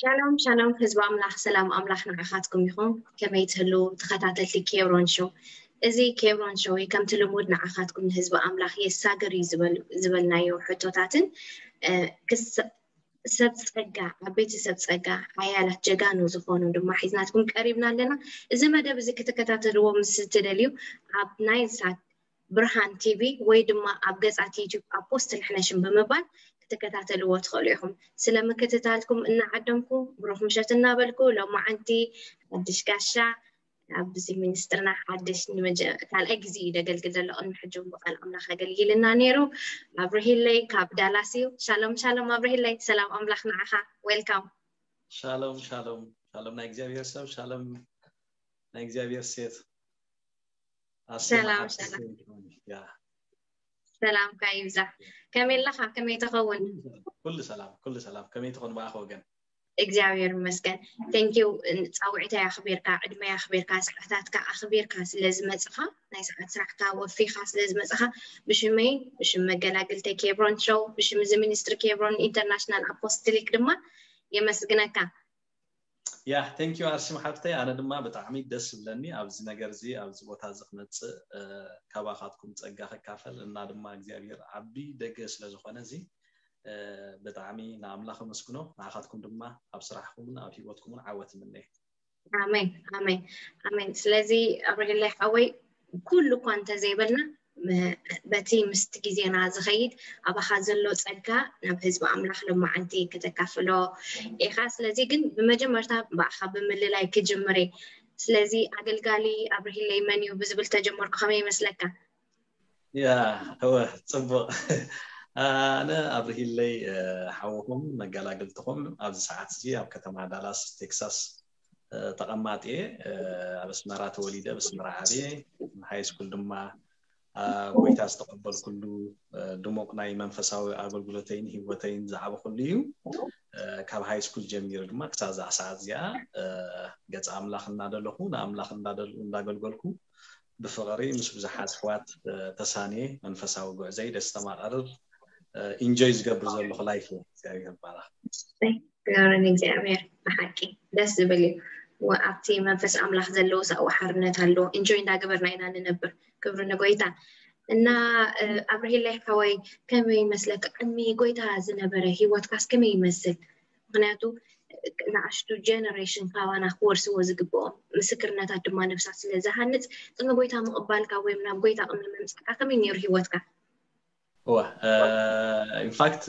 شالوم شالوم حزب أملاح سلام أملاح نعخاتكم يخون كما يتهلو تخطاتت لي كيبرون شو إزي كيبرون شوي كم تلمود نعخاتكم حزب أملاح يساقر زبلنا يو حتوتاتن كس سبسقع عبيت سبسقع عيالة جاقانو زفونو دما حيزناتكم قريبنا لنا إذا ما داب إذا كتكتاتلو مستدليو عب نايل ساعت برهان تي في ويدما أبقز على يوتيوب أبوست نحنا شن بمبال كتكتاتلو وتخليهم سلام كتتالكم إن عدمكم بروح مشاتنا بالكو لو ما عندي عدش كاشا عبزي منسترنا عدش نمجا قال أجزي إذا قل لأن حجم بقال أملاخ قال لنا نيرو أبرهيلي كاب دالاسيو شالوم شالوم أبرهيلي سلام أملاخ معها ويلكم شالوم شالوم شالوم نايجزابير سب شالوم نايجزابير سيت سلام سلام سلام كايبزا كمل لخا كم يتخون كل سلام كم يتخون ما أخوجن እግዚአብሔር መስገን thank you ጻውዕታ ያخبيرካ ዕድመ ያخبيرካ ሰዓታትካ አخبيرካ ስለዝመጽኻ ናይ ሰዓት ስራሕካ ወፊኻ ስለዝመጽኻ ብሽመይ ብሽም መገላግልተ ኬብሮን ሾው ብሽም ሚኒስትሪ ኬብሮን ኢንተርናሽናል አፖስቶሊክ ድማ የመስግነካ ያ thank you አርሲ ማሕብተይ አነ ድማ ብጣዕሚ ደስ ብለኒ ኣብዚ ነገር እዚ ኣብዚ ቦታ ዝኽመጽ ካባኻትኩም ጸጋ ከካፈል እና ድማ እግዚአብሔር ዓቢ ደገ ስለዝኾነ እዚ በጣዕሚ ናአምላኽ መስግኖ ናኻትኩም ድማ ኣብ ስራሕኩምን ኣብ ህይወትኩምን ዓወት ምንኔ አሜን አሜን አሜን ስለዚ አብረግላይ ሓወይ ኩሉ ኳንተ ዘይበልና በቲ ምስት ጊዜና ዝኸይድ ኣባኻ ዘሎ ጸጋ ናብ ህዝቢ ኣምላኽ ለማዓንቲ ከተካፍሎ ኢኻ ስለዚ ግን ብመጀመርታ ባኻ ብምልላይ ክጅምሬ ስለዚ አገልጋሊ አብረግላይ መንዩ ብዝብል ተጀመርኩ ከመይ ይመስለካ ያ هو ጽቡቕ أنا أبرهيلي حوهم مجالاقلتهم أبز ساعات زي أب كتما دالاس تكساس تقمات إيه بس مرات وليدة بس مرعبي هاي سكول دما ويتاس تقبل كله دموق ناي منفساوي أقول قلتين هيوتين زعب كليو كاب هاي سكول جميل دما كتاز ساعات زي جت أملاخ النادلهو نأملاخ النادلهو بفقري مش بزحات حوات تساني منفساوي قعزي دستمر أرض enjoys قبل زلخ لايفه እግዚአብሔር ባረክ እግዚአብሔር እግዚአብሔር በሐቂ ደስ ብሊ ወአብቲ መንፈስ አምላክ ዘለው ሰው ሐርነት አለው enjoy እንዳገበርና ኢና ነበር ክብር ነጎይታ እና አብርሂላይ ከወይ ከመይ መስለክ ቅድሚ ጎይታ ዝነበረ ህይወትካስ ከመይ ይመስል ምክንያቱ ናሽቱ ጀነሬሽን ካዋና ኮርስ ወዝግቦ ምስክርነታት ድማ ነፍሳት ስለዛሃንጽ ጥንጎ ጎይታ መቀበልካ ወይም ናብ ጎይታ ቅድሚ መምጽካ ከመይ ነይሩ ህይወትካ هو in fact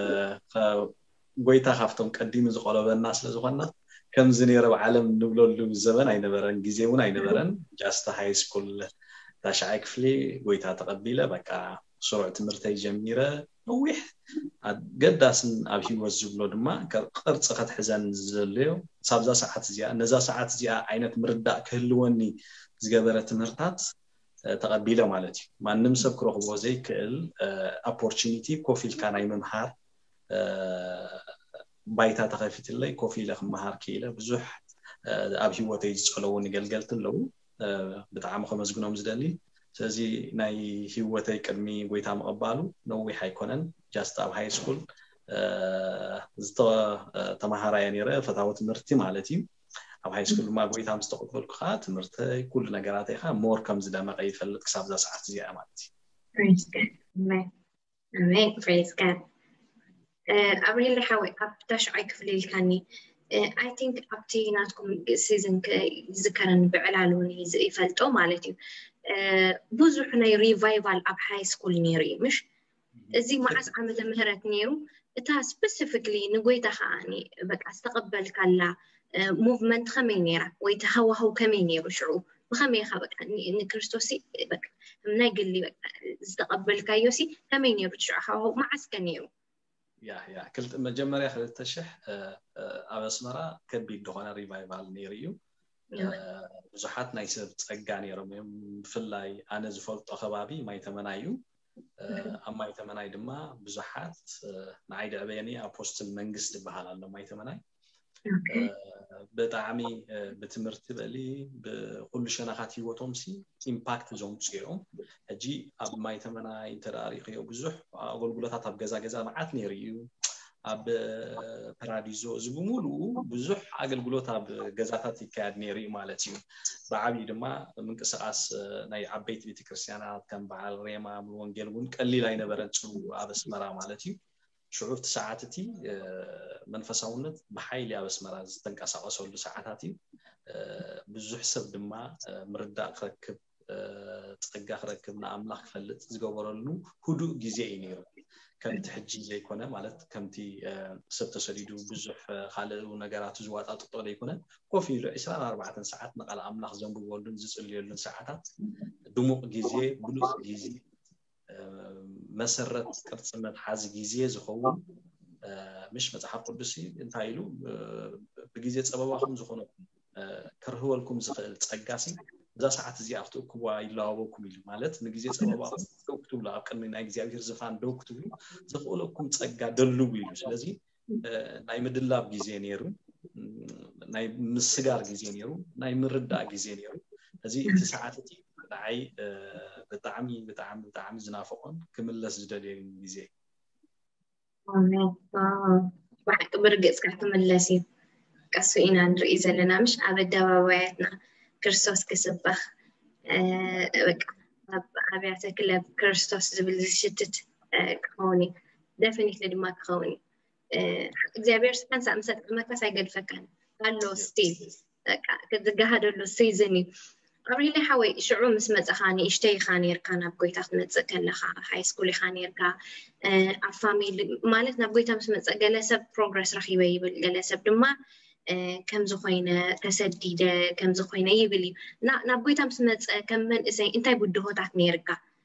ጎይታ ካፍቶም ቀዲም ዝቆለበና ስለዝኾና ከም ዝነረ ዓለም ንብለሉ ዘመን አይነበረን ጊዜውን አይነበረን ጃስት ሃይ ስኩል ታሻይ ክፍሊ ጎይታ ተቀቢለ በቃ ሱሩዕ ትምርተይ ጀሚረ ነዊሕ ገዳስን ኣብ ህይወት ዝብሎ ድማ ቅርጽ ከተሕዘን ዘልዮ ሳብዛ ሰዓት እዚኣ ነዛ ሰዓት እዚኣ ዓይነት ምርዳእ ክህልወኒ ዝገበረ ትምህርታት ተቀቢለ ማለት እዩ ማንም ሰብ ክረኽቦ ዘይክእል ኦፖርቹኒቲ ኮፊል ካናይ መምሃር ባይታ ተኸፊትለይ ኮፊል ክመሃር ክኢለ ብዙሕ ኣብ ህይወተይ ዝጸለውን ይገልገልትለው ብጣዕሚ ከመዝግኖም ዝደሊ ስለዚ ናይ ህይወተይ ቅድሚ ጎይታ መቀባሉ ነዊሕ ኣይኮነን ጃስት ኣብ ሃይ ስኩል ተማሃራየ ነይረ ፈታዊ ትምህርቲ ማለት እዩ ኣብ ሃይ ስኩል ማ ጎይታ ምስተቀበልኩ ኻ ትምህርተይ ኩሉ ነገራተይ ኻ ሞር ከም ዝደመቀ ይፈልጥ ክሳብ ዛ ሰዓት እዚኣ ማለት እዩ praise God amen praise God أبريل حوي أبتش عيك في الكاني I think أبتي ناتكم season ذكرن بعلالوني زي فلتو مالتي بوزحنا revival أب high school نيري مش زي ما عز عمل مهرة نيرو تا specifically نقويتها خاني بك أستقبل كلا movement خمينيرة ويتهوهو كمينيرو شعو بخمي خبك إن كريستوسي بك مناقل لي بك استقبل كايوسي كمينيرو شعو ما عسكنيرو يا كلت مجمريا خلت تشح أبسمرا كبي دخنا ريفايفال نيريو بزحات نايسب تصقع نيرم فلاي أنا زفلت أخبابي ما يتمنايو أما يتمناي دما بزحات نعيد أبياني أبوست المنجس بحالا ما يتمناي بتعمي بتمرت بلي بكل شناخات هيوتهم سي إمباكت زوم سيرهم أجي أب ما يتمنى إنتراري خيو بزح أقول قلتها طب جزا معات نيريو ኣብ ፓራዲዞ ዝብሙሉ ብዙሕ ኣገልግሎት ኣብ ገዛታት ይካየድ ነይሩ ማለት እዩ ብዓብይ ድማ ምንቅስቃስ ናይ ዓበይቲ ቤተክርስትያናት ከም በዓል ሬማ ወንጌል እውን ቀሊል ኣይነበረን ኣብ ኣስመራ ማለት እዩ ሽዑፍቲ ሰዓት እቲ መንፈሳውነት ብሓይሊ ኣብ ኣስመራ ዝተንቀሳቀሰሉ ሰዓታት እዩ ብዙሕ ሰብ ድማ ምርዳእ ክረክብ ጸጋ ክረክብ ንኣምላኽ ክፈልጥ ዝገበረሉ ህዱእ ግዜ እዩ ነይሩ ከምቲ ሕጂ ዘይኮነ ማለት ከምቲ ሰብ ተሰዲዱ ብዙሕ ካልእ ነገራት ዝዋጣጥጦ ዘይኮነ ኮፍ ኢሉ 24 ሰዓት ንቃል ኣምላኽ ዘንብበሉን ዝጽልየሉን ሰዓታት ድሙቕ ግዜ ብሉጽ ግዜ መሰረት ቅርጽነት ሓዚ ግዜ ዝኸውን مش መጽሓፍ ቅዱስ እንታይ ኢሉ ብግዜ ጸበባኹም ዝኾነ ከርህወልኩም ዝኽእል ጸጋሲ እዛ ሰዓት እዚ ኣፍትኩዋ ይላወኩም ኢሉ ማለት ንግዜ ጸበባኹም ደውክትብሉ ኣብ ቅድሚ ናይ እግዚአብሔር ዝፋን ደውክትብሉ ዝኽእለኩም ጸጋ ደልው ኢሉ ስለዚ ናይ ምድላብ ግዜ ነይሩ ናይ ምስጋር ግዜ ነይሩ ናይ ምርዳእ ግዜ ነይሩ እዚ እቲ ሰዓት እቲ ዳይ ብጣዕሚ ዝናፈቆን ክምለስ ዝደልየን ግዜ አሜን ባሕቂ ብርግጽ ከተመለሲ ቀሱ ኢና ንርኢ ዘለና ምሽ ኣብ ኣደባባያትና ክርስቶስ ክስበኽ በቃ ኣብያተ ክለብ ክርስቶስ ዝብል ዝሽትት ክኸውን definitely ድማ ክኸውን እግዚአብሔር ስብሓን ሳምሰጥ መክፈስ ኣይገድፈካን ኣሎ ስቲል በቃ ክዝጋሃደሉ ሲዝን ኣብሪለ ሓወይ ሽዑ ምስ መጽኻኒ እሽተይ ኻኔርካ ናብ ጎይታ ክትመጽእ ከለኻ ሃይ ስኩል ኻኔርካ ኣብ ፋሚሊ ማለት ናብ ጎይታ ምስ መጽእ ገለ ሰብ ፕሮግረስ ረኺበ ይብል ገለ ሰብ ድማ ከም ዝኾይነ ተሰዲደ ከም ዝኾይነ ይብል ናብ ጎይታ ምስ መጽእ ከም መንእሰይ እንታይ ብድሆታት ነርካ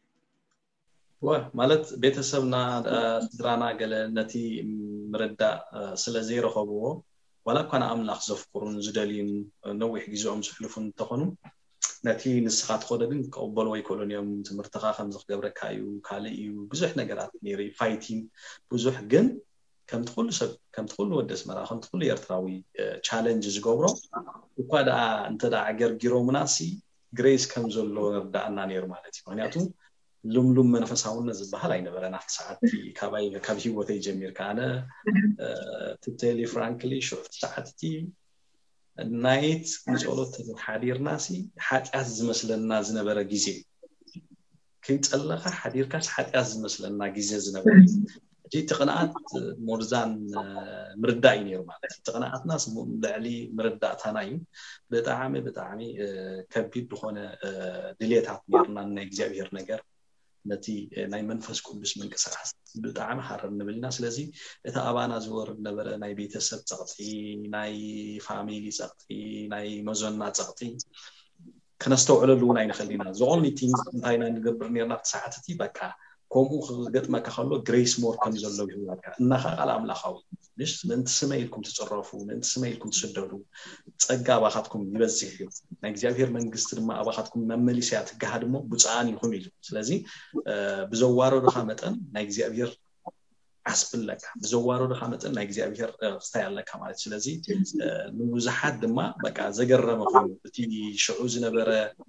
ማለት ቤተሰብና ስድራና ገለ ነቲ ምርዳእ ስለ ዘይረኸብዎ ወላ ኮነ ኣምላኽ ዘፍቅሩን ዝደልዩን ነዊሕ ግዜኦም ዝሕልፉን ተኾኑ ነቲ ንስኻት ኾደግን ቀበል ወይ ኮሎኒየም ትምህርትኻ ከም ዝገብረካ እዩ ካልእ እዩ ብዙሕ ነገራት ነይሩ ፋይቲንግ ብዙሕ ግን ከም ትኩሉ ሰብ ከም ትኩሉ ወደስ መራ ከም ትኩሉ ኤርትራዊ ቻሌንጅ ዝገብሮ እኳ ዳ እንተ ዳ ኣገርጊሮምናሲ ግሬስ ከም ዘሎ ረዳእና ነይሩ ማለት እዩ ምክንያቱ ሉምሉም መንፈሳውነት ዝበሃል ኣይነበረን ኣብቲ ሰዓት ካብ ሂወተይ ጀሚርካ ኣነ ትቴሊ ፍራንክሊ ሾርት ሰዓትቲ ናይት ንጸሎት ሓዲርናሲ ሓጢያት ዝመስለና ዝነበረ ግዜ ከይጸለኻ ሓዲርካስ ሓጢያት ዝመስለና ግዜ ዝነበረ እቲ ተቕናኣት ሞርዛን ምርዳእ ነይሩ ማለት ተቕናኣትናስ ልዕሊ ምርዳእታና እዩ ብጣዕሚ ከቢድ ዝኾነ ድሌታት ነርና ናይ እግዚአብሔር ነገር ነቲ ናይ መንፈስ ቅዱስ መንቀሳቀስ ብጣዕሚ ሓረር ንብልና ስለዚ እቲ ኣባና ዝወርድ ነበረ ናይ ቤተሰብ ጸቕጢ ናይ ፋሚሊ ጸቕጢ ናይ መዞና ጸቕጢ ከነስተውዕለሉ እውን ኣይንኽእልና the only thing እንታይ ንገብር ነርና ሰዓትቲ በቃ ከምኡ ክገጥመካ ከሎ ግሬስ ሞር ከም ዘሎ ይሁንካ እናኻ ቃል ኣምላኻዊ ንሽ ምንት ስመይልኩም ትጽረፉ ምንት ስመይልኩም ትስደዱ ጸጋ ባኻትኩም ይበዝሕ እዩ ናይ እግዚአብሔር መንግስት ድማ ኣባኻትኩም መመሊስያ ትጋሃድሞ ብጻን ይኹም ኢሉ ስለዚ ብዘዋረዱኻ መጠን ናይ እግዚአብሔር ኣስብለካ ብዘዋረዱኻ መጠን ናይ እግዚአብሔር ክስታያለካ ማለት ስለዚ ንብዙሓት ድማ በቃ ዘገረመ ኮይኑ እቲ ሽዑ ዝነበረ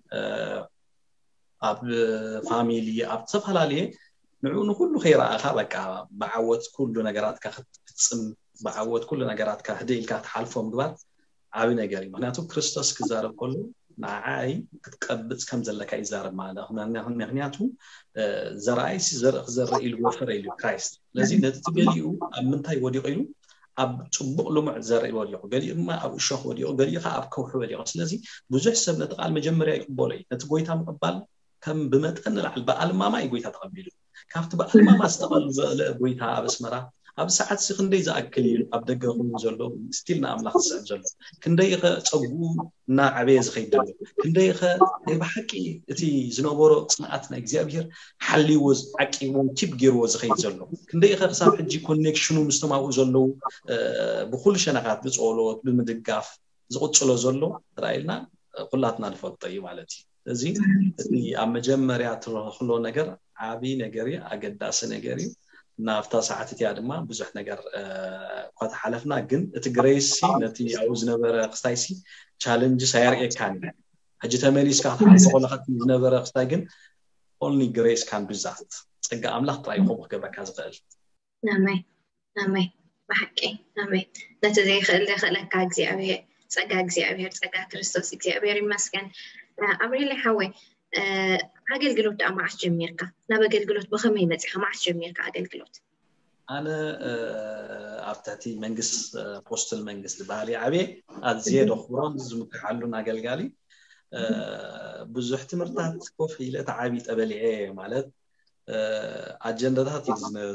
ኣብ ፋሚሊ ኣብ ተፈላለየ ንዑ ኩሉ ኸይራኣኻ በቃ ብዓወት ኩሉ ነገራትካ ክትፍጽም ብዓወት ኩሉ ነገራትካ ህደኢልካ ትሓልፎ ምግባር ዓብ ነገር እዩ ምክንያቱ ክርስቶስ ክዛረብ ከሎ ንዓይ ክትቀብጽ ከም ዘለካ ይዛረብ ማለት ምክንያቱ ዘርኣይሲ ዘርኢ ክዘርኢ ኢሉ ወፈረ ኢሉ ክራይስት ስለዚ ነቲ ገሊኡ ኣብ ምንታይ ወዲቑ ኢሉ ኣብ ጽቡቕ ልሙዕ ዘርኢ ወዲቑ ገሊኡማ ኣብ እሾኽ ወዲቑ ገሊኡኻ ኣብ ከውሒ ወዲቑ ስለዚ ብዙሕ ሰብ ነቲ ቃል መጀመርያ ይቅበሎ እዩ ነቲ ጎይታ ምቕባል ከም ብመጠን ልዓል በኣልማማ እዩ ጎይታ ተቐቢሉ ካብቲ በኣልማማ ዝተቐበለ ጎይታ ኣብ ኣስመራ ኣብ ሰዓት ክንደይ ዝኣክል እዩ ኣብ ደገ ኹም ዘሎ ስቲል ንኣምላኽ ዝስዕብ ዘሎ ክንደይ ኸ ጸጉኡ እናዓበየ ዝኸይድ ዘሎ ክንደይ ኸ ብሓቂ እቲ ዝነበሮ ጽንዓት ናይ እግዚአብሔር ሓልይዎ ዓቂቦ ኪፕ ገይርዎ ዝኸይድ ዘሎ ክንደይ ኸ ክሳብ ሕጂ ኮኔክሽኑ ምስተማኡ ዘለው ብኩሉ ሸነኻት ብጸሎት ብምድጋፍ ዝቕጽሎ ዘሎ ተራኢልና ኩላትና ንፈልጦ እዩ ማለት እዩ እዚ እቲ ኣብ መጀመርያ ትረኽሎ ነገር ዓቢ ነገር እዩ ኣገዳሲ ነገር እዩ ናፍታ ሰዓት እቲያ ድማ ብዙሕ ነገር ኳታ ሓለፍና ግን እቲ ግሬስ ነቲ ኣብ ዝነበረ ክስታይሲ ቻሌንጅ ሳይርኤካኒ ሕጂ ተመሊስካ ክትሓልፎ ከለካ ዝነበረ ክስታይ ግን only grace can do that ጸጋ ኣምላኽ ጥራይ ይኹም ክገብረካ ዝኽእል ኣሜን بحكي آمين نتزي خلك እግዚአብሔር ጸጋ እግዚአብሔር ጸጋ ክርስቶስ እግዚአብሔር ይመስገን አብሬ ላይ حوي አገልግሎት አማስ ጀመርካ ናብ አገልግሎት በከመይ መጽሐ ማስ ጀመርካ አገልግሎት አነ አፍታቲ መንግስት ፖስተል መንግስት ባሊ ዓቤ አዝየ ደኽብሮን ዝምክሓሉን አገልጋሊ ብዙሕ ትምርታት ኮፍ ኢለ ተዓቢ ጠበልዐ ማለት አጀንዳታት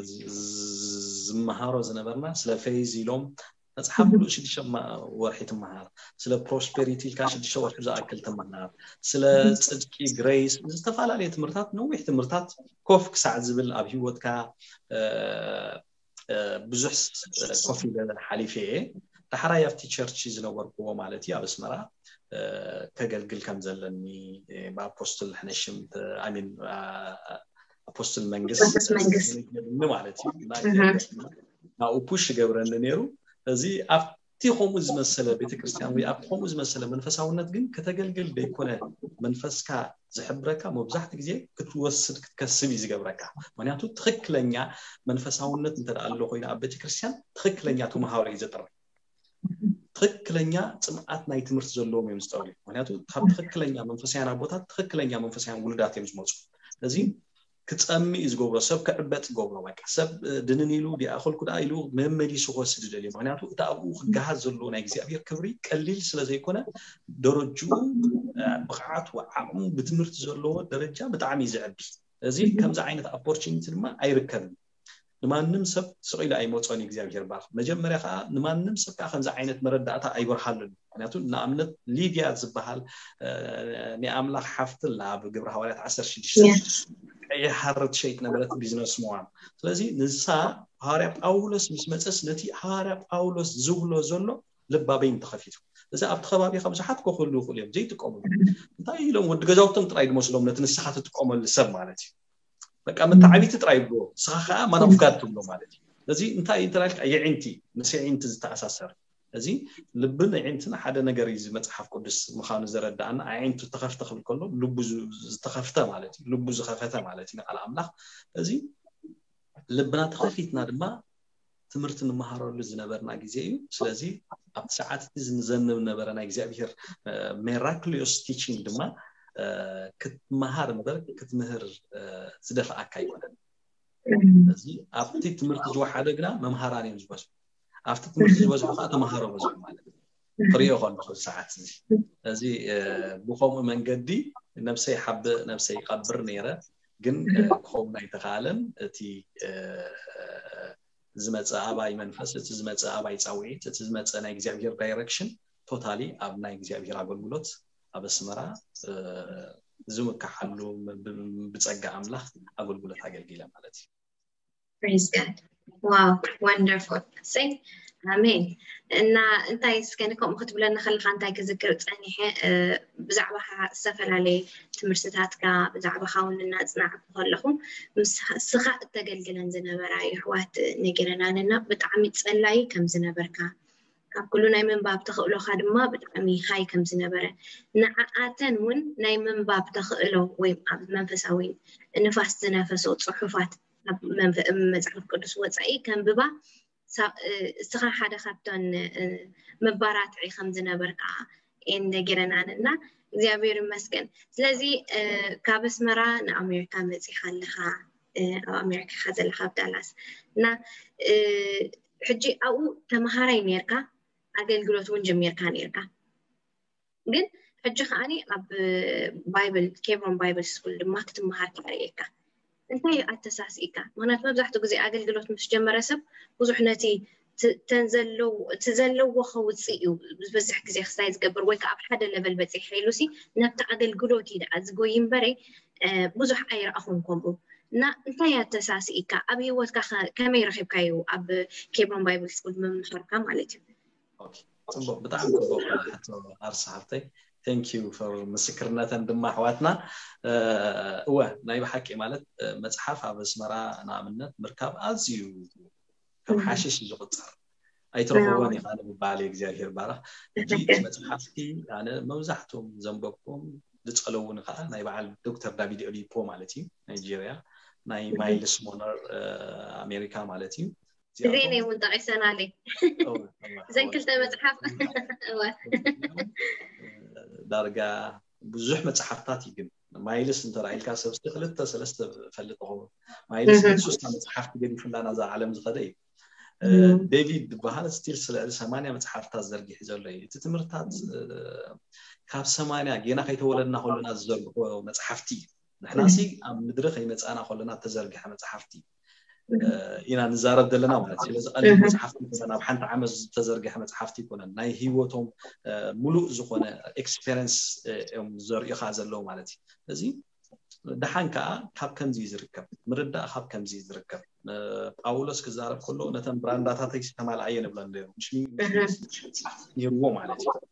ዝመሃሮ ዝነበርና ስለ ፌዝ ኢሎም መጽሐፍ ሁሉ ሽድሸማ ወርሒት መሃር ስለ ፕሮስፔሪቲ ካሽድሸ ወርሒ ዝኣክል ተመሃር ስለ ጽድቂ ግሬስ ዝተፋላለየ ትምርታት ነዊሕ ትምርታት ኮፍ ክሳዕ ዝብል ኣብ ህይወትካ ብዙሕ ኮፍ ኢለ ሓሊፈ ተሓራይ ኣብቲ ቸርች ዝነበርክዎ ማለት እዩ ኣብ ኣስመራ ከገልግል ከም ዘለኒ ብኣፖስትል ሕነሽምት ኣሚን አፖስትል መንግስት ማለት ነው ፑሽ ገብረን ነሩ እዚ ኣብቲ ኾሙ ዝመሰለ ቤተክርስቲያን ወይ ኣብቲ ኾሙ ዝመሰለ መንፈሳውነት ግን ከተገልግል በይኮነ መንፈስካ ዝሕብረካ መብዛሕት ግዜ ክትወስድ ክትከስብ ይዝገብረካ ምክንያቱ ትክክለኛ መንፈሳውነት እንተዳአሎ ኮይና ኣብ ቤተክርስቲያን ትክክለኛ ተማሃሮ ይዘጥር ትክክለኛ ጽምዓት ናይ ትምህርት ዘለዎም እዮም ዝጠውሉ ምክንያቱ ካብ ትክክለኛ መንፈሳውያን ቦታት ትክክለኛ መንፈሳውያን ውልዳት እዮም ዝመጹ እዚ كتأمي إزجوبرا سب كعبت جوبرا وك سب دنيلو دي أخل كده إلو مهمني سوى سجدلي معناته تأبوه جهاز زلون أجزاء بير كبري قليل سلزي كنا درجو بقعات وعم بتمرت زلون درجة بتعمي زعبي زي كم زعينة opportunity ما أيركب لما نمسب سقيل أي موت صاني أجزاء بير باخ مجمع رخاء لما نمسب كأخن زعينة مرداتها أي برحل معناته نعملت ليديا زبحال نعمل حفظ اللعب قبل حوالي 10 شيء يحرد شيء نبلت بيزنس موام ስለዚህ ንሳ ሃርያ ጳውሎስ ምስ መጽስ ነቲ ሃርያ ጳውሎስ ዝብሎ ዘሎ ልባበይን ተኸፊቱ እዚ ኣብ ተኸባቢ ከምዝሓት ኮኹሉ ይኽእሉ እዮም ዘይትቆምሉ እንታይ ኢሎም ወዲ ገዛውቶም ጥራይ ድመስሎም ነቲ ንስሓት ትቆመሉ ሰብ ማለት እዩ በቃ መታዓቢት ጥራይ ብሎ ስኻ ማናፍጋት ትብሎ ማለት እዩ ስለዚህ እንታይ ይተላልካ የዒንቲ ንስዒንቲ ዝተኣሳሰር እዚ ልብን ዓይንትን ሓደ ነገር እዩ መጽሐፍ ቅዱስ ምኻኑ ዘረዳእና ዓይንቱ ተኸፍተ ክብል ከሎ ልቡ ዝተኸፍተ ማለት እዩ ልቡ ዝኸፈተ ማለት እዩ ቃል ኣምላኽ እዚ ልብና ተኸፊትና ድማ ትምህርት ንመሃረሉ ዝነበርና ግዜ እዩ ስለዚ ኣብ ሰዓት እዚ ንዘንብ ነበረና እግዚአብሔር ሚራክሊዮስ ቲቺንግ ድማ ክትመሃር ነበር ክትምህር ዝደፍኣካ ይኮነን እዚ ኣብቲ ትምህርት ዝወሓደ ግና መምሃራን እዮም ዝወስዱ after ትምህርት ዝወስዱ ተማሃሮ በዝሑ ማለት ፍሪዮ ኾን ሰዓት እዚ ብኸም መንገዲ ነፍሰይ ሓብ ነፍሰይ ቀብር ነይረ ግን ኮም ናይ ተኻለን እቲ ዝመጽ አባይ መንፈስ እቲ ዝመጽ አባይ ጻውዒት እቲ ዝመጽ ናይ እግዚአብሔር ዳይሬክሽን ቶታሊ ኣብ ናይ እግዚአብሔር አገልግሎት ኣብ አስመራ ዝምካሐሉ ብጸጋ አምላኽ አገልግሎት አገልግለ ማለት እዩ praise god wow wonderful say amen እና እንታይ ስከንኩም ክትብለና خلኻ እንታይ ክዝክር ጸኒሐ ብዛዕባ ዝተፈላለዩ ትምህርትታትካ ብዛዕባ ኻውንና ጽናዕ ከለኹም ስኻ ተገልግለን ዝነበራ ይሕዋት ነገረናንና ብጣዕሚ ጸላይ ከም ዝነበርካ ካብ ኩሉ ናይ መንባብ ተኽእሎኻ ድማ ብጣዕሚ ሃይ ከም ዝነበረ ንዓኣተን ውን ናይ መንባብ ተኽእሎ ወይ ኣብ መንፈሳዊ ንፋስ ዝነፈሶ ጽሑፋት መጽሐፍ ቅዱስ ወጻኢ ከንብባ ስኻ ሓደ ካብተን መባራት ከም ዝነበርካ እንደገረናንና እግዚአብሔር ይመስገን ስለዚ ካብ አስመራ ንኣሜሪካ መጽኢኻ ኣለኻ ኣብ ኣሜሪካ ዘለኻ ዳላስ እና ሕጂ ኣው ተማሃራይ ነርካ አገልግሎት ውን ጀመርካ ነርካ ግን ሕጂ ኻኒ ኣብ ባይብል ኬብሮን ባይብል ስኩል ድማ ክትመሃር ትርኢካ እንታይ ኣተሳሲካ ምክንያቱ መብዛሕትኡ ግዜ አገልግሎት ምስ ጀመረ ሰብ ብዙሕ ነቲ ተዘለው ኸውፅእ እዩ ብዙሕ ግዜ ክሳይ ዝገብር ወይ ከዓ ኣብ ሓደ ሌቨል በፂሕ ኢሉሲ ነብቲ አገልግሎት ይድኣ ዝጎይ እምበረ ብዙሕ ኣይረኣኹም ከምኡ እና እንታይ ኣተሳሲካ ኣብ ህይወትካ ከመይ ረኺብካዮ ኣብ ኬብሮን ባይብል ስኩል መምሃርካ ማለት እዩ ኦኬ ጽቡቅ ብጣዕሚ ጽቡቅ ሓቶ ኣርሳሓብተይ thank you for ምስክርነተን ድማ ኣሕዋትና እወ ናይ ብሓቂ ማለት መጽሓፍ ኣብ አስመራ ንኣብነት ምርካብ ኣዝዩ ከም ሓሽሽ ዝቁጸር ኣይትረኽቦን ኢኻ ንብባል እግዚአብሔር ባረኽ እጂ መጽሓፍቲ ኣነ መብዛሕትኦም ዘንበብኩም ዝጸለውን ከዓ ናይ በዓል ዶክተር ዳቪድ ኦሊፖ ማለት እዩ ናይጄሪያ ናይ ማይልስ ሞነር ኣሜሪካ ማለት እዩ زيني منطقسنا لي زين كلتا مصحف دارجا بزح مصحفتات يجن مايلس انت رايلكا سبست ثلاثه ثلاثه فلطهم مايلس سوست مصحف تجري فلانا ذا عالم زخدي ديفيد بهال ستيل 8 مصحفتات زرغي حزولي تتمرتات كاب 8 جينا كيتولدنا كلنا زرغ مصحفتي نحناسي ام مدرخ يمصانا كلنا تزرغ مصحفتي إنا نزارب دلنا ማለት ስለዚ ቀሊል መጽሐፍቲ ኮነ ኣብ ሓንቲ ዓመት ዝተዘርግሐ መጽሐፍቲ ኮነ ናይ ህይወቶም ሙሉእ ዝኾነ ኤክስፒሪየንስ ዘርእኻ ዘለው ማለት እዩ እዚ ደሓንካ ካብ ከምዚ ዝርከብ ምርዳእ ካብ ከምዚ ዝርከብ ጳውሎስ ክዛረብ ከሎ ነተን ብራንዳታተይ ተማልአየ ነብለን ነይሩ ምሽኒ ይርዎ ማለት እዩ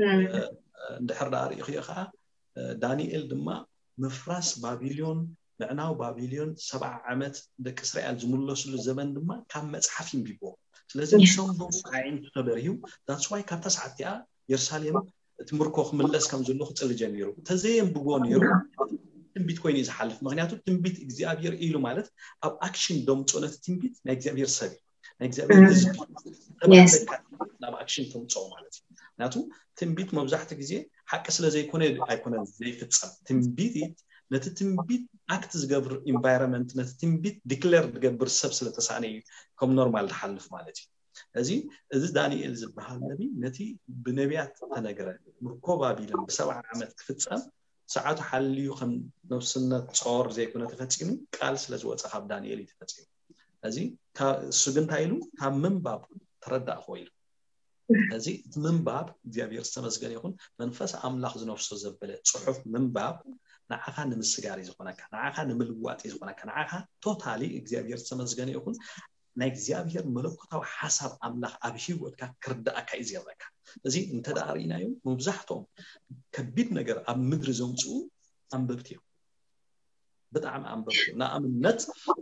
እንድሕር ዳርኢኹ ይኻ ዳንኤል ድማ ምፍራስ ባቢሎን معناه بابليون 7 عامات دك إسرائيل زملوسل الزمن دما كان مصحف ينبيبو لازم يصنبو عين تبريو that's why كان تسعتيا يرساليم تمركوخ ملس كم زلو خصل جميرو تزين بغونيرو تنبيت كوين يزحلف مغنياتو تنبيت اغزابير ايلو مالت اب اكشن دوم صونت تنبيت نا اغزابير سبي نا اغزابير حزب نا اكشن توم صو مالت ناتو تنبيت مبزحت غزي حق سلا زي كونه ايكونه زي فتصم تنبيت نتتنبيت اكت زغبر environment نتتنبيت ديكلير دغبر سبسله تساني كم نورمال تحلف مالتي እዚ ዳንኤል ዝበሃል ነቢ ነቲ ብነቢያት ተነገረ ምርኮ ባቢሎን ብ7 ዓመት ክፍጸም ሰዓቱ ሓልዩ ከም ነፍስነት ጾር ዘይኮነ ተፈጺሙ ቃል ስለዝወፀ ካብ ዳንኤል ይተፈጺሙ እዚ ሱግንታይሉ ካብ ምንባብ ተረዳእ ኮይኑ እዚ ምንባብ እግዚአብሔር ዝተመስገነ ይኹን መንፈስ አምላኽ ዝነፍሶ ዘበለ ጽሑፍ ምንባብ نعاها نمسجاري زخنا كنعاها نملواتي زخنا كنعاها توتالي إجزابير تمزجني يكون نإجزابير ملكته حسب أملاك أبشي وتك كرداء كإزيرك لذي أنت دارينا يوم مبزحتهم كبيت نجار أم مدرزهم سو أم ببتيو بدعم أم ببتيو نعم النت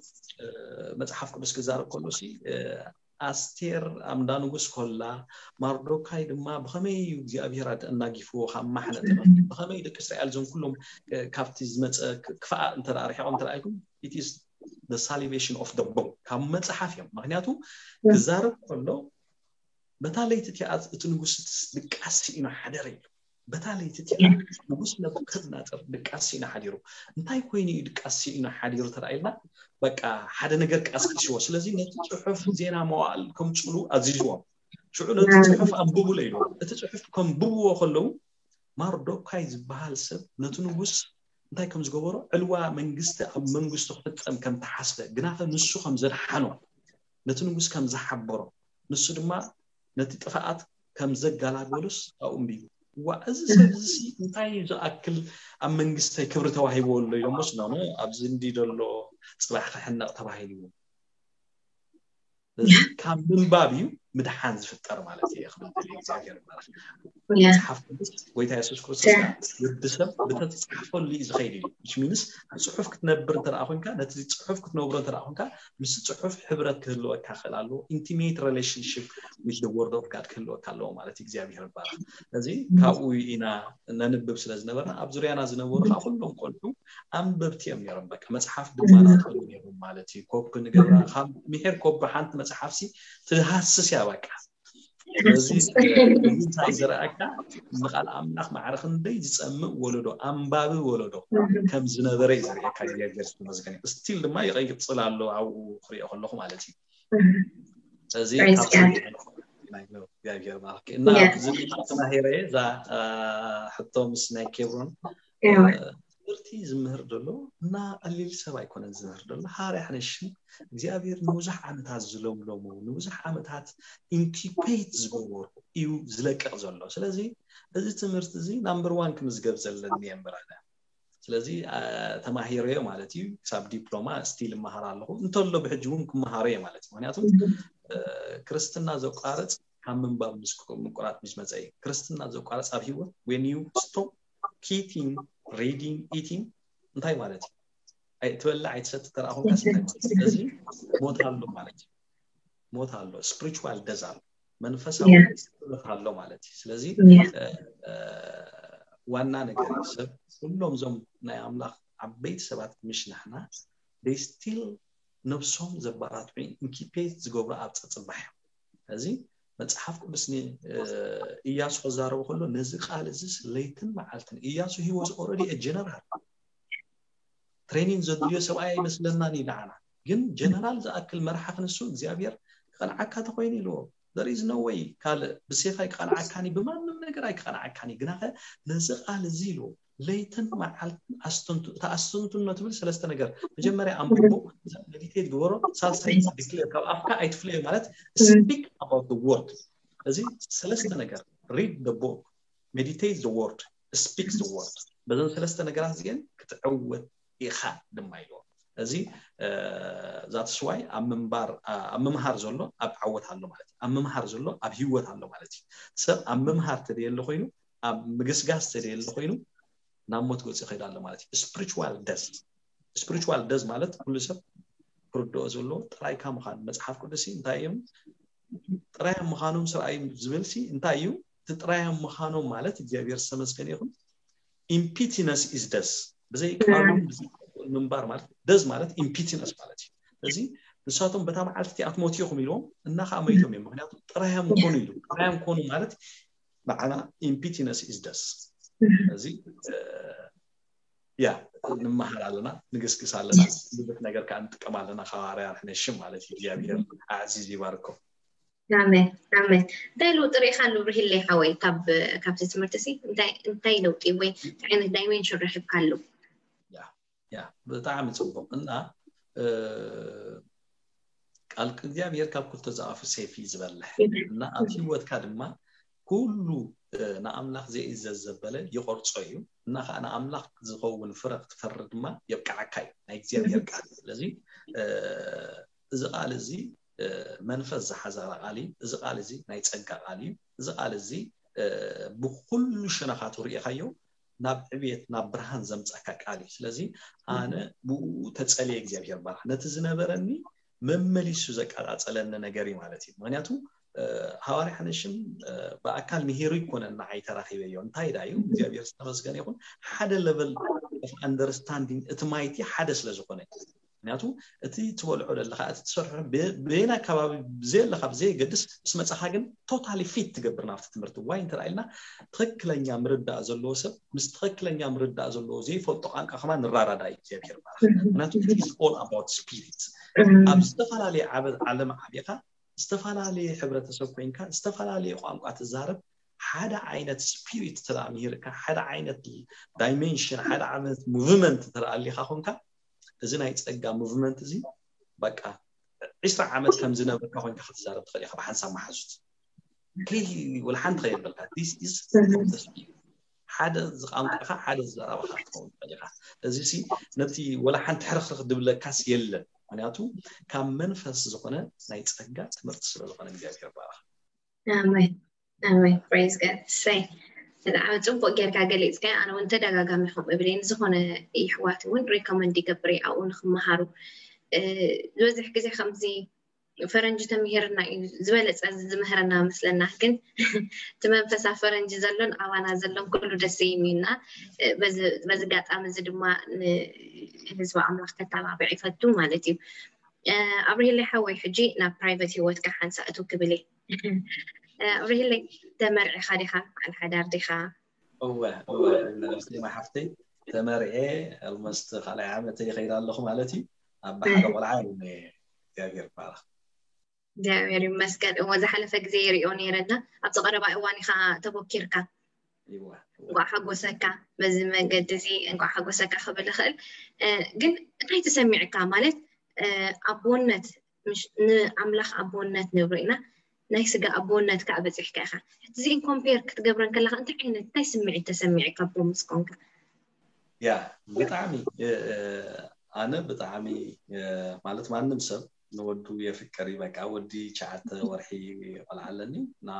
متحفظ بس كزار كله شيء أستير أمدانوس كلا مردوكاي دما بخمي እግዚአብሔር አናጊፎ خمحنا بخمي دك إسرائيل زون كلهم كافتيزمت كفاء انت راريحهم ترايكم it is the salvation of the book كم مصحفيهم مغنياتو كزار كله بتالي تتياز تنغوس دقاسينا حدري بتالي تتياز نغوس نبكرنا دقاسينا حديرو انتي كويني دقاسينا حديرو ترايلنا بقى حدا ነገር ቀስቅሽዎ ስለዚህ ነቲ ጽሑፍ ዜና መዋዕል ከም ጽሉ አዝይዝዎም ጽሑፍ ነቲ ጽሑፍ አንብቡ ለይሉ እቲ ጽሑፍ ከም ብዎ ከለው ማርዶካይ ዝበሃል ሰብ ነቲ ንጉስ እንታይ ከም ዝገበሮ ዕልዋ መንግስቲ ኣብ መንግስቱ ክፍጸም ከም ተሓስበ ግናፈ ንሱ ከም ዘድሓኖ ነቲ ንጉስ ከም ዝሓበሮ ንሱ ድማ ነቲ ጥፋኣት ከም ዘጋላጎሉስ አኡምቢሉ وأز سبزي انتاي زاكل ام منغستي كبر توهيبو له يومس نو ابز اندي دلو صباح خحنا تباهيلو كان من بابيو مدحان زفطر معناتي يا اخوان الاغزابير معناتي صحف ويتا يسوس كريستوس يدسب بتتصحفوا لي زخيلي مش مينس صحف كتنبر ترى اخونكا نتي صحف كتنبر ترى اخونكا مس صحف حبرت كلو كخلالو intimate relationship with the word of god كلو كالو معناتي اغزابير بارا لذي كاوينا ننبب ስለዝነበርና ኣብ ዙርያና ዝነበሩ ሁሉም ቆልቱ አንበብቲም ነይሮም በቃ መጽሐፍ ድማናት ነይሮም ማለት ኮፕ ንገብራ ካብ ምሄር ኮፕ ሓንት መጽሐፍሲ تحسس يا بقى لذي انت زرعك مقال املاح معرخن دي يصمم ولدو انباب ولدو كم زنبري زريا كايا جرس مزغني ستيل ما يقيق صلالو او خريو خلخو مالتي لذي يا يا مارك ان زي ما هيري ذا حطو مسنا كيبرون ورتي زمهر دلو نا قليل سبا يكون زمهر دلو حاري حنشي እግዚአብሔር ንውዛሕ ዓመታት ዝለምለሙ ንውዛሕ ዓመታት ኢንኩቤት ዝገብሩ እዩ ዝለቀቕ ዘሎ ስለዚ እዚ ትምህርቲ እዚ ናምበር 1 ክምዝገብ ዘለኒ የምራና ስለዚ ተማሂረዮ ማለት እዩ ሳብ ዲፕሎማ ስቲል መሃር ኣለኹ እንተሎ ብሕጅውን ክመሃረየ ማለት እዩ ምክንያቱም ክርስትና ዘቋርጽ ካብ ምንባብ ምቁራት ምስ መጽይ ክርስትና ዘቋርጽ ኣብ ህይወት when you stop eating reading eating እንታይ ማለት እዩ تولع يتسد ترى أخوك أسمع موت هالو مالتي موت هالو spiritual desert منفسه موت هالو مالتي سلزي وانا نقري سب كلهم زم نعمل عبيت سبات مش نحنا they still نفسهم زبارات وين انكيبيت زغبر اب تصبح هذه مصحف قدسني إياس خزارو كله نزق قال زس ليتن معلتن إياس he was already a general training زدليو سواي مثلنا ني لعنا جن general زاكل مرحق نسو እግዚአብሔር قنعك تخويني له there is no way قال بسيفاي قنعكاني بمانم ነገር አይቀናعካኒ ግናኸ ነዝق قال زيلو ليتن معلت تأستنتو تبل سلسته ነገር መጀመሪያ አንብቦ ሜዲቴት ግበሮ ሳልሳይ ዲክሌር ካብ አፍካ አይትፍለይ ማለት speak about the word እዚህ ሰለስተ ነገር read the book meditate the word speak the word በዘን ሰለስተ ነገራት ግን ክትዕወት ኢኻ ደማይሎ እዚህ that's why አመምሃር ዘሎ ኣብ ዓወት አሎ ማለት አመምሃር ዘሎ ኣብ ህይወት አሎ ማለት ሰብ አመምሃር ተደየለ ኮይኑ ኣብ ምግስጋስ ተደየለ ኮይኑ ናሞት ጎጽ ይኸዳል ማለት spiritual does ማለት ሁሉ ሰብ ፍርዶ ዘሎ ጥራይ ካምኻን መጽሐፍ ቅዱስ እንታይም ጥራይ ምኻኖም ሰብአይ ዝብልሲ እንታዩ ጥራይ ምኻኖም ማለት እግዚአብሔር ሰመስገን ይሁን impotence is does በዘይ ቃሉም ምንባር ማለት does ማለት impotence ማለት ስለዚህ ንሳቶም በጣም አልፍቲ አትሞቲኩም ይሎም እና ካመይቶም ምክንያቱም ጥራይም ኮኑ ይሉ ጥራይም ኮኑ ማለት ማዕና impotence is does ስለዚህ ያ ንማሃራለና ንግስግሳለና ብዙ ነገር ካን ተቀማለና ሐዋርያ ነሽም ማለት እግዚአብሔር አዚዝ ይባርኮ አሜን አሜን ዳይሎ ጥሪኻን ብርሂል ላይ ሐወይ ካብ ትምህርትሲ እንታይ ለውጥ ወይ አይነት ዳይሜንሽን ረህብ ካሉ ያ በጣም ጽቡቅ እና ቃል እግዚአብሔር ካብ ኩል ተዛፍ ሰይፍ ይዝበልህ እና አብይ ወትካ ድማ ኩሉ ናአምላኽ ዘይዘዘበለ ይቆርጾዩ እና ካና አምላኽ ዝኸውን ፍረቅ ተፈርድማ ይብቃዓካይ ናይ እግዚአብሔር ቃል ስለዚህ እዚ ቃል እዚ መንፈስ ዝሓዘረ ቃል እዚ ቃል እዚ ናይ ጸጋ ቃል እዚ ቃል እዚ ብኩሉ ሸነኻት ርኢኻዮ ናብ ዕብየት ናብ ብርሃን ዘምጻካ ቃል ስለዚህ አነ ብኡ ተጸልየ እግዚአብሔር ባርክ ነቲ ዝነበረኒ መመሊሱ ዘቃጻለነ ነገሪ ማለት እዩ ምክንያቱም ሐዋርያ ሐነሽም በአካል ምሄሩ ይኮነና አይተራኺበዮ እንታይ ዳዩ እግዚአብሔር ተመስገን ይሁን ሓደ level of understanding እትማይቲ ሓደ ስለዝኾነ ምክንያቱም እቲ ትወልዑ ለለኻ እቲ ትሰርሑ በና ከባቢ ዘለኻ በዘይ ገድስ ስመጻኻ ግን ቶታሊ ፊት ትገብር ናፍቲ ትምህርቲ ዋይ እንተራይልና ትክክለኛ ምርዳእ ዘለዎ ሰብ ምስ ትክክለኛ ምርዳእ ዘለዎ ዘይፈልጦ ቋንቋ ከማን ንራራዳ እግዚአብሔር ባርክ ምክንያቱም it is all about spirit ኣብ ዝተፋላለየ ዓለም ዓቢኻ استفالالي حبرتسب كوينكا استفالالي ቋንቋ ተዛረብ ሓደ አይነት ስፒሪት ተራሚርካ ሓደ አይነት ዳይሜንሽን ሓደ አይነት ሙቭመንት ተራሊኻ ኾንካ እዚ ናይ ጸጋ ሙቭመንት እዚ በቃ 20 ዓመት ከም ዝነበርካ ኾንካ ተዛረብ ትኸሊኻ በሓንሳብ ማሕዙት ከይ ወላ ሓንቲ ከይበልካ this is the spirit ሓደ ዝቋንቋኻ ሓደ ዝራባኻ ትኸሊኻ እዚ ሲ ነቲ ወላ ሓንቲ ሕርኽርኽ ድብለካስ የለን ምክንያቱ ካብ መንፈስ ዝኾነ ናይ ጸጋ ትምህርት ስለዝኾነ እግዚአብሔር ባርክ አሜን አሜን praise god say አሁን ጽቡቅ ጌርካ ገለጽካ አነ ወንተ ደጋጋሚ ኸም ብሌን ዝኾነ ይሕዋት ውን ሪኮመንድ ይገብር አውን ክመሃሩ ዝወዝሕ ግዜ ከምዚ ፈረንጅ ተምሄርና ዝበለጸ ዝምህርና መስለና ግን ተመንፈሳ ፈረንጅ ዘሎን አዋና ዘሎን ኩሉ ደስ ይሚና በዝጋጣም እዚ ድማ ህዝብ አምላኽ ተታባቢዕ ይፈቱ ማለት እዩ አብሪል ሐወይ ሕጂ ና ፕራይቬት ህይወትካ ሓንሳእቱ ክብሌ አብሪል ተመርዒ ኻዲኻ አን ሓዳር ዲኻ ነፍሲ ማሕፍቲ ተመርዒ almost ኻላይ ዓመት ይኸይድ ኣለኹ ማለት እዩ ኣብ ሓደ ቆልዓ እግዚአብሔር ባርክ እግዚአብሔር ይመስገን ወዛሐለፈ ጊዜ ይሪኦ ነይረና ኣብ ተቀረባ እዋን ኢኻ ተቦኪርካ እንኳ ሓጎሰካ በዚ መንገዲ እዚ እንኳ ሓጎሰካ ክብል ይኽእል ግን እንታይ ተሰሚዕካ ማለት ኣቦነት ንኣምላኽ ኣቦነት ንብሪና ናይ ስጋ ኣቦነት ከዓ በፂሕካ ኢኻ እዚን ኮምፔር ክትገብረን ከለኻ እንታይ ስምዒት ተሰሚዕካ ብምስኮንካ ያ ብጣዕሚ ኣነ ብጣዕሚ ማለት ማንም ሰብ نودو يفكر يبقى ودي شعت ورحي والعلني نا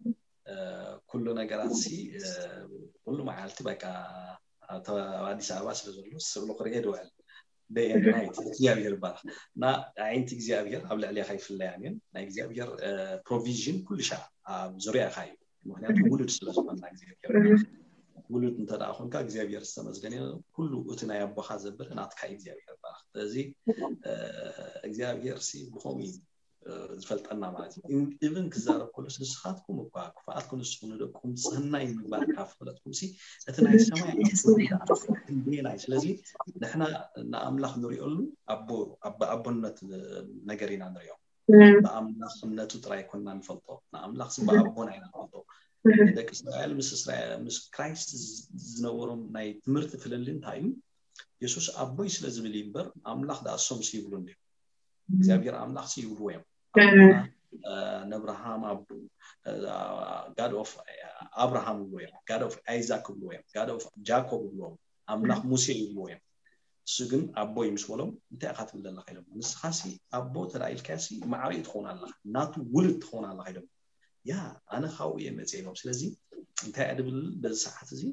كل نجاراتي كل ما عالتي بقى توادي ساباس بزولو سبلو قريه دوال day and night እግዚአብሔር ባርክ ና አይንቲ እግዚአብሔር አብለ عليه خايف الله يعني ና እግዚአብሔር provision كل شيء ዙሪያ خايف ምክንያቱም ውልድ ስለሆነ እግዚአብሔር ولد انت داخل كا እግዚአብሔር استمزغني كل اتنا يبخا زبر ناتካ እግዚአብሔር ባህ ስለዚህ እግዚአብሔር ሲ بخومي ዝፈልጠና ማለት ኢቭን ክዛረብ ኩሉ ስስኻትኩም እኳ ክፋአትኩም ንስኹም ደቁም ጽህናይ ምግባር ካፍለትኩም ሲ እትናይ ሰማይ እንዴናይ ስለዚህ ንሕና ንአምላኽ ንሪኦሉ አቦነት ነገሪና ንሪኦ በአምላኽነቱ ጥራይ ኮና ንፈልጦ ንአምላኽ ስም በአቦና ይንፈልጦ ደቂ እስራኤል ምስ ክራይስት ዝነበሮም ናይ ትምህርቲ ፍልልን ታዩ ኢየሱስ አቦይ ስለዝብል ይምበር አምላኽ ዳሶም ሲብሉ እንዴ እግዚአብሔር አምላኽ ሲብሉ ወይም Abraham God of Abraham God of Isaac God of Jacob አምላኽ ሙሴ ይወም ስግን አቦይ ምስወሎም እንታይ አኻት እንደላ ኸይለም ንስኻሲ አቦ ተራይልካሲ ማዕሪ ትኾናለህ ናቱ ውልድ ትኾናለህ ኸይለም ያ አነ ኻውየ መጽየም ስለዚህ እንታይ አድብል በሰዓት እዚ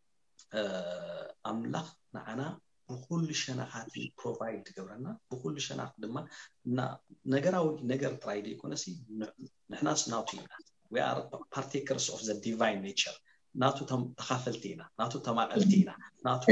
አምላኽ ናዓና بكل شناخات provide جبرنا بكل شناخ دما نجراوي نجر ترايدي كونسي نحناس ناوتينا we are partakers of the divine nature ناتو تخافلتينا ناتو تماقلتينا ناتو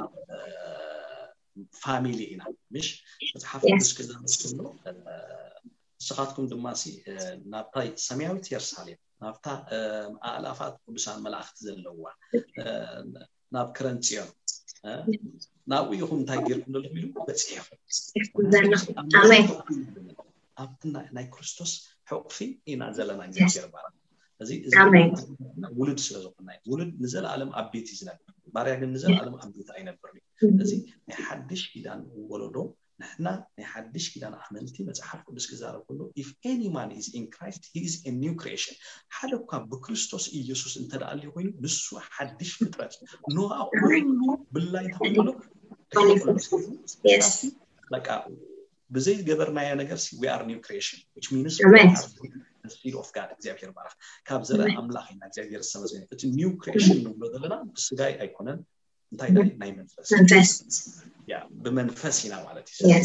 فاميلينا مش تحافظ كذا مسكنو سخاتكم دماسي نابتاي سماوي يرسالين نابتا آلافات قدسان ملاخت زلوا ناب كرنتيون ناو يخون تاجر كل اللي بيلو بتصيح آمين أبتنا ناي كريستوس حقفي إن أزلنا نجير بارا هذي آمين ولد سلزقنا ولد نزل عالم أبيتي زنا بارا نزل عالم أبيت عين برني هذي نحدش كده ولده نحنا نحدش كده أحملتي متحف بس كزارة كله if any man is in Christ he is a new creation حدا كاب بكريستوس يسوع انت اللي هو نسوا حدش فطرة نو أقوله بالله يتقبله yes like بزيد جبرنا يا نجارسي we are new creation which means the spirit of God እግዚአብሔር ባረክ ካብ ዘራ አምላኽና እግዚአብሔር ሰመዘኝ it's a new creation ነው ብለና ስጋይ አይኮነን እንታይ ናይ መንፈስ ያ በመንፈስና ማለት yes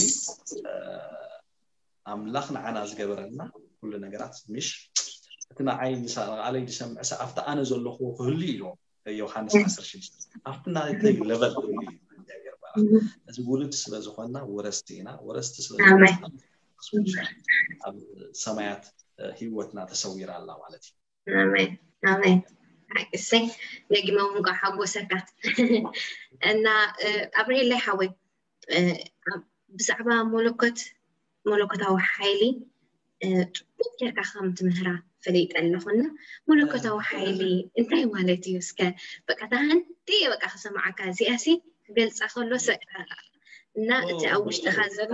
አምላኽና ዓና ዝገበረና ሁሉ ነገራት ምሽ እትና ዓይን ይሳራ አለይ ይሰምዕ ሰዓፍታ አነ ዘለኹ ሁሉ ኢሎ ዮሐንስ 16 አፍትና ለይ ለበል እግዚአብሔር ባረክ እዚ ውልድ ስለዝኾና ወረስቲና ወረስቲ ስለዝኾና ኣብ ሰማያት ህይወትና ተሰዊራላ ማለት እዩ አሜን አሜን أكسي نجي ما هو قاعد وسكت أن أبري اللي حوي بسعبة ملكة أو حيلي بكر كخمت مهرة فليت ألفنا ملكة أو حيلي أنتي والدي يسكن بكتان تي بكخ سمعك زياسي قلت أخلو نا تعوش تخزب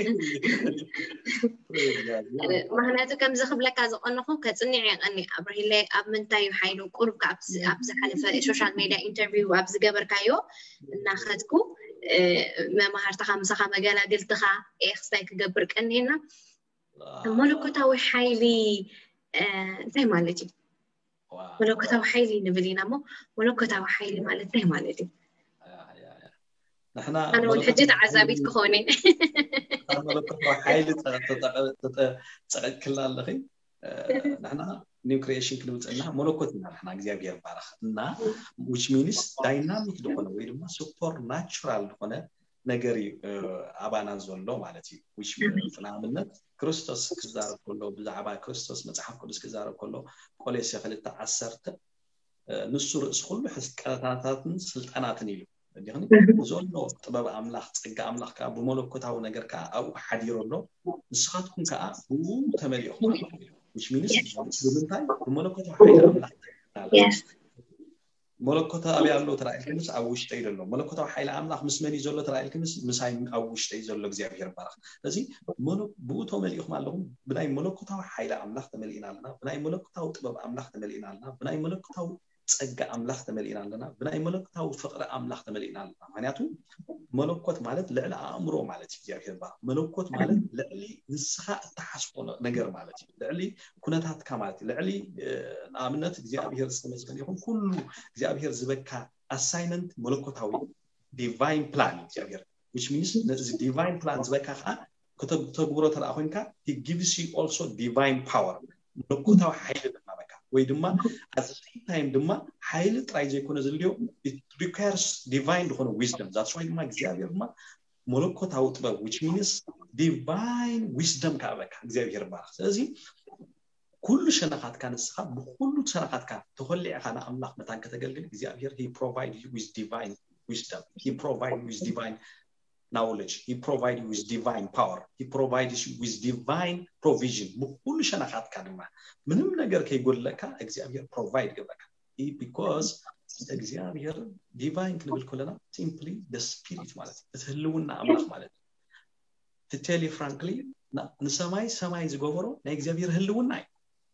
ما هناتو كم زخب لك از أنهم كتصنيع أني أبرهي لي أب من تايو حيلو قرب كأبز حلف سوشيال ميديا انترفيو أبز جبر كايو ناخدكو ما هرتخا مسخا مجالا قلتخا إخستايك جبر كأنينا ملكو تاو حيلي زي مالتي ملكو تاو حيلي نبلينا مو ملكو تاو حيلي مالتي مالتي أنا والحجة عزابيت كخوني أنا لطفة حيلة كلها اللغي نحن new creation كلمة إنها ملكوتنا نحن እግዚአብሔር ባረክ እና which means dynamic ደሆነ ወይ ደግሞ supernatural ደሆነ ነገር አባና ዘሎ ማለት እዩ which means ፍናምነት ክርስቶስ ክዛረብ ከሎ ብዛዕባ ክርስቶስ መጽሐፍ ቅዱስ ክዛረብ ከሎ ቆሎሴ 2:10 ንሱ ርእስ ሁሉ ሕስቀታታትን ስልጣናትን እዩ يعني زولو طباب أملاخ تقع أملاخ كا بملكوتاو نجار كا أو حديرولو نسخاتكم كا هو تمليهم which means بمنتاي بملكوتاو حيل أملاخ ملكوتاو أبي الله ترى الكنس أوش تيجلو ملكوتاو حيل أملاخ مسمني زولو ترى الكنس مسايم أوش تيجلو እግዚአብሔር ባረክ لذي ملك بوتو مليهم علىهم بناي ملكوتاو حيل أملاخ تملينا لنا بناي ملكوتاو طباب أملاخ تملينا لنا بناي ملكوتاو ጸጋ አምላኽ ተመሊና ኣለና ብናይ መለኮታዊ ፍቅሪ አምላኽ ተመሊና ኣለና ምክንያቱ መለኮት ማለት ልዕሊ አእምሮ ማለት እግዚአብሔር ባ መለኮት ማለት ልዕሊ ንስኻ እተሓስቦ ነገር ማለት ልዕሊ ኩነታትካ ማለት ልዕሊ ንኣብነት እግዚአብሔር ዝተመስገነ ይኹን ኩሉ እግዚአብሔር ዝበካ assignment መለኮታዊ divine plan እግዚአብሔር which means the divine plan ዝበካ ከተግብሮ ተራ ኮይንካ he gives you also divine power መለኮታዊ ኃይል ወይ ድማ at the same time ድማ ኃይል ጥራይ ዘይኮነ ዝልዮ it requires divine ዝኾነ wisdom that's why ድማ እግዚአብሔር ድማ መለኮታዊ ጥበብ which means divine wisdom ካበካ እግዚአብሔር ባርክ ስለዚህ كل شنقات كان السخاب بكل شنقات كان تخلي أنا أملاك متان كتجلجل እግዚአብሔር he provide you with divine wisdom he provide you with divine knowledge he provide you with divine power he provides you with divine provision بكل شنقات كان ما ምንም ነገር ከይጎለካ እግዚአብሔር provide ገበካ because እግዚአብሔር divine ክንብል ከለና simply the spirit ማለት ተህልውና አምላክ ማለት to tell you frankly ንሰማይ ሰማይ ዝገበሮ ናይ እግዚአብሔር ህልውና አይ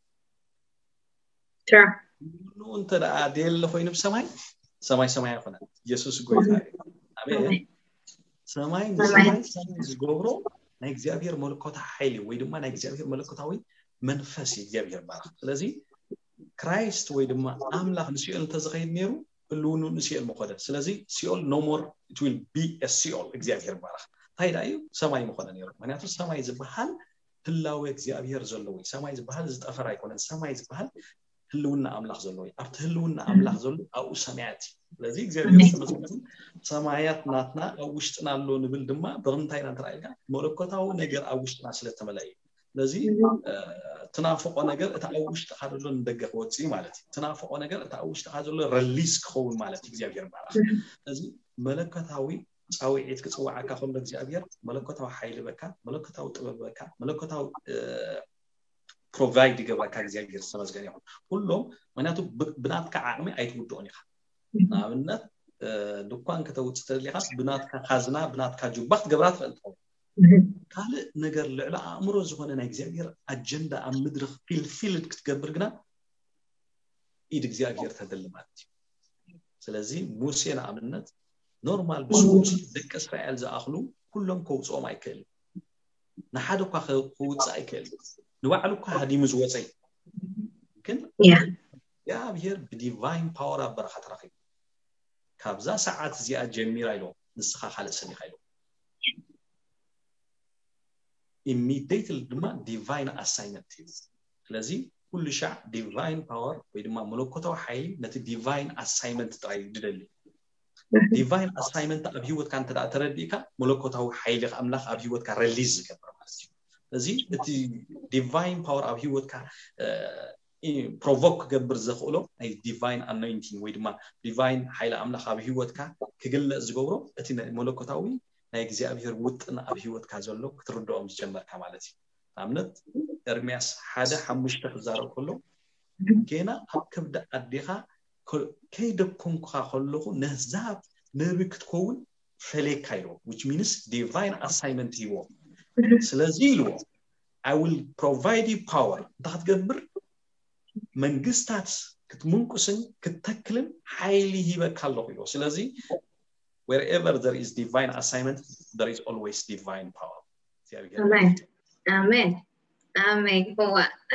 sure no انت عادل خوين بسماي سماي يخنا ኢየሱስ ጎይታ አሜን ሰማይ ዝገብሮ ናይ እግዚአብሔር መለኮታ ኃይል ወይ ድማ ናይ እግዚአብሔር መለኮታዊ መንፈስ እግዚአብሔር ባርክ ስለዚህ ክራይስት ወይ ድማ አምላክ ንሲኦል ተዘኸይድ ነሩ ሁሉኑ ንሲኦል መቆደ ስለዚህ ሲኦል no more it will be a ሲኦል እግዚአብሔር ባርክ ታይዳዩ ሰማይ መቆደ ነሩ ምክንያቱ ሰማይ ዝባሃል ህላው እግዚአብሔር ዘለዎ ሰማይ ዝባሃል ዝጠፈራ አይኮነን ሰማይ ዝባሃል ህልውና አምላክ ዘሎ አብተ ህልውና አምላክ ዘሎ አው ሰማያት ስለዚህ እግዚአብሔር ተመስገን ሰማያት ናትና አውሽጥና አሎ ንብል ድማ በእንታይና ተራይጋ መለኮታው ነገር አውሽጥና ስለተመላየ ስለዚህ ተናፈቆ ነገር አውሽጥ ካደሎ እንደገፈ ወጪ ማለት ተናፈቆ ነገር አውሽጥ ካደሎ ሪሊዝ ከሆን ማለት እግዚአብሔር ባርክ ስለዚህ መለኮታዊ ጻውዒት ክጽዋዓካ ከሆነ እግዚአብሔር መለኮታው ኃይል በካ መለኮታው ጥበብ በካ መለኮታው provide ገባካ እግዚአብሔር ተመስገን ይሁን ሁሉም ምክንያቱ ብናትካ አቅሚ አይትውደውን ይኻ ናብነት ድኳን ከተውጽተልካ ብናትካ ካዝና ብናትካ ጁባክ ገብራት ፈልጦ ካለ ነገር ልዕላ አእምሮ ዝኾነ ናይ እግዚአብሔር አጀንዳ ኣብ ምድርኽ ፊልፊልድ ክትገብር ግና ኢድ እግዚአብሔር ተደልማት ስለዚህ ሙሴ ናብነት ኖርማል ብሱስ ደቀ እስራኤል ዝኣኽሉ ኩሎም ከውጾም አይከል ንሓደ ኳ ከውጽ አይከል ንባዕሉካ ሃዲሙ ዝወፀይ ግን እግዚአብሔር በዲቫይን ፓወር አበረኻት ረኺብ ካብዛ ሰዓት እዚኣ ጀሚራ ኢሎ ንስኻ ካልእ ሰኒኻ ኢሎ immediately ድማ ዲቫይን አሳይመንት እዩ ስለዚህ ኩሉ ሻዕ ዲቫይን ፓወር ወይ ድማ መለኮታዊ ኃይል ነቲ ዲቫይን አሳይመንት ጥራይ ድደሊ ዲቫይን አሳይመንት ኣብ ህይወትካ እንተ ተረዲእካ መለኮታዊ ኃይል አምላክ ኣብ ህይወትካ ሪሊዝ ዝገብር ማለት እዩ ስለዚህ እቲ ዲቫይን ፓወር ኣብ ህይወትካ provoke ገበር ዘኽእሎ ናይ ዲቫይን anointing ወይ ድማ ዲቫይን ኃይል አምላክ ኣብ ህይወትካ ክግለጽ ዝገብሮ እቲ መለኮታዊ ናይ እግዚአብሔር ውጥና ኣብ ህይወትካ ዘሎ ክትርድኦም ዝጀመርካ ማለት እዩ አምነት ኤርሚያስ 1:5 ክዛረብ ከሎ ገና ኣብ ከብዳ ኣዴኻ ከይደኮንካ ከለኹ ነዛብ ነብይ ክትከውን ፈለካ ኢሎ which means divine assignment ይዎ ስለዚህ ኢሎ I will provide you power ታትገብር መንግስታት ክትምንቁስን ክትተክልን ኃይል ይበካለሁ ኢሎ ስለዚህ wherever there is divine assignment there is always divine power amen amen amen هو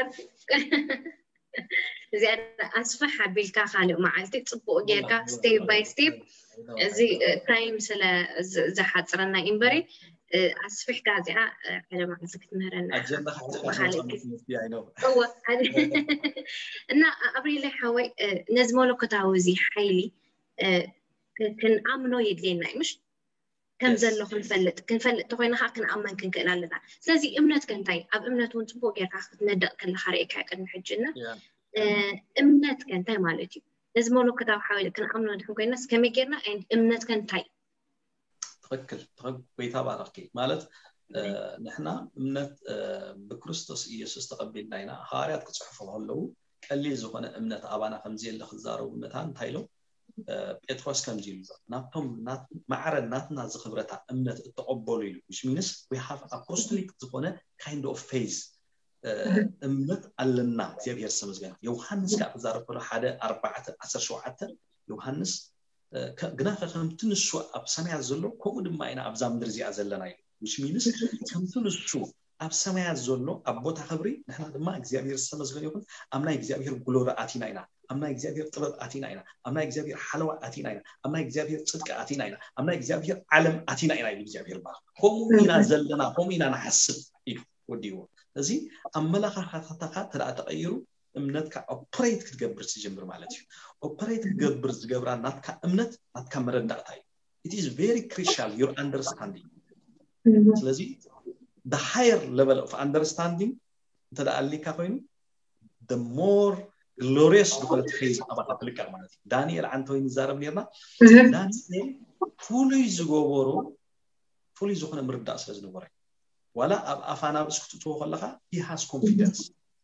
زيادة أسفح بالكا خالق معلتي تصبق جيركا step by step زي تايم سلا زحات صرنا إمبري أسفح كازعة على ما عزكت مهرنا أجل خالق هو أنا أبري لي حوي نزمولو كتاوزي حيلي كن أمنو يدلينا مش كم زلو كنفلت تخوينا خا كن أمن كن كلا لنا سلازي إمنت كنتاي أب إمنت ونتبو جيركا ندق كل خريك هكذا نحجنا إمنت كنتاي مالتي لازم لو كتاب حاول كن أمنو نحن كويناس كم يجينا عند إمنت كنتاي تفكر ويتابع ركي مالت نحنا إمنت بكريستوس يسوع تقبلنا هنا هاريات كتصحفوا هلو قليل زخنا إمنت أبانا خمزين لخزارو إمنتان تايلو بيتروس كم جيل ناتهم معرض ناتنا زخبرتها إمنت التقبلي which means we have apostolic زخنا kind of faith እምነት አለና እግዚአብሔር ሰምዝገና ዮሐንስ ከዛረ ኮሎ 1:4-17 ዮሐንስ ግና ከምትንሱ ኣብ ሰማያ ዘሎ ከምኡ ድማ ኢና ኣብ ዛምድር ዚኣ ዘለና እዩ which means ከምትንሱ ኣብ ሰማያ ዘሎ ኣብ ቦታ ክብሪ ንሕና ድማ እግዚአብሔር ሰምዝገና ይኹን ኣምና እግዚአብሔር ግሎሪ ኣቲና ኢና ኣምና እግዚአብሔር ጥበብ ኣቲና ኢና ኣምና እግዚአብሔር ሓለዋ ኣቲና ኢና ኣምና እግዚአብሔር ጽድቅ ኣቲና ኢና ኣምና እግዚአብሔር ዓለም ኣቲና ኢና እግዚአብሔር ባ ከምኡ ኢና ዘለና ከምኡ ኢና ንሓስብ እዩ ወዲዎ እዚ ኣመላኻኻታካ ተራ ተቀይሩ እምነትካ ኦፕሬት ክትገብር ትጀምር ማለት እዩ ኦፕሬት ክትገብር ዝገብራ ናትካ እምነት ናትካ መረዳእታ እዩ it is very crucial your understanding ስለዚህ the higher level of understanding ተዳልካ ኮይኑ the more glorious ዝኾነ phase አባታ ትልቃ ማለት እዩ ዳንኤል አንተ ወይ ንዛረብ ነርና ዳንኤል fully ዝገበሮ fully ዝኾነ ምርዳእ ስለ ዝነበረ ዋላ ኣብ አፋና ብስክትቶ ከለኻ he has confidence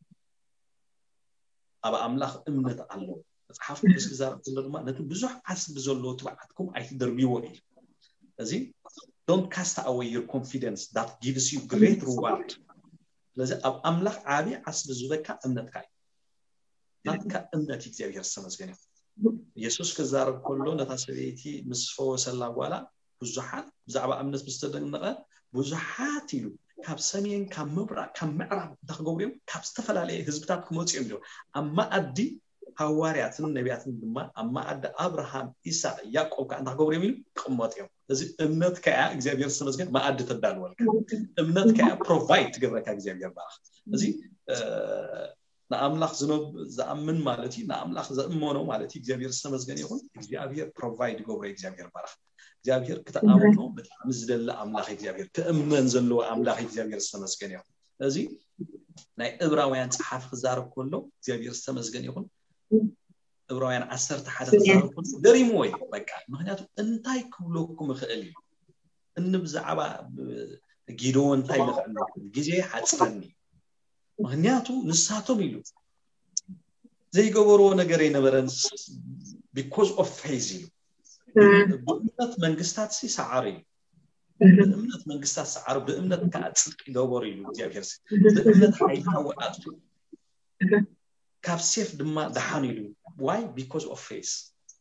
አብ አምላኽ እምነት አለው መጽሐፍ ቅዱስ ዝዛረብ ዘሎ ድማ ነቲ ብዙሕ ዓስብ ዘሎ ትባዓትኩም አይትደርቢዎ እዩ እዚ don't cast away your confidence that gives you great reward ስለዚህ አብ አምላኽ ዓቢ ዓስብ ዝበካ እምነትካ ናትካ እምነት እግዚአብሔር ሰመስገነ ኢየሱስ ከዛረብ ከሎ ነታ ሰበይቲ ምስ ፈወሰላ ጓላ ብዙሓት ብዛዕባ እምነት ምስተደነቀ ብዙሓት ኢሉ ካብ ሰሜን ካብ ምብራቅ ካብ ምዕራብ ተኸገብሩም ካብ ዝተፈላለዩ ህዝብታት ክመጽኦም ዶ አማ አዲ ሐዋርያትን ነቢያትን ድማ አማ አዲ አብርሃም ኢሳቅ ያዕቆብ ካንተ ተኸገብሩም ኢሉ ቅመጥዮም እዚ እምነት ከያ እግዚአብሔር ሰመስገን ማአዲ ተዳልወልካ እምነት ከያ ፕሮቫይድ ትገብረካ እግዚአብሔር ባህ እዚ ናአምላኽ ዝኣምን ማለት እዩ ናአምላኽ ዘእመኖ ማለት እዩ እግዚአብሔር ሰመስገን ይሁን እግዚአብሔር ፕሮቫይድ ገብረ እግዚአብሔር ባህ እግዚአብሔር ከተአምኖ በጣም ዝደለ አምላኽ እግዚአብሔር ተእመን ዘሎ አምላኽ እግዚአብሔር ሰመስገን ይሁን እዚ ናይ ዕብራውያን ጽሓፍ ክዛረብ ከሎ እግዚአብሔር ሰመስገን ይሁን ዕብራውያን 11 ክዛረብ ከሎ ደሪሞ ወይ በቃ ምክንያቱ እንታይ ክብለኩም ይኽእል እዩ እንብዛዕባ ጊዶን እንታይ ልኽእል ግዜ ሓጽረኒ ምክንያቱ ንሳቶም ኢሉ ዘይገበሮ ነገር የነበረን because of faith ኢሉ በእምነት መንግስታት ሲሰዓሪ በእምነት መንግስታት ሰዓሪ በእምነት ከጽድቅ ገበሩ ኢሉ እግዚአብሔር በእምነት ሃይታወጣት ካብ ሴፍ ድማ ደሓን ኢሉ why because of faith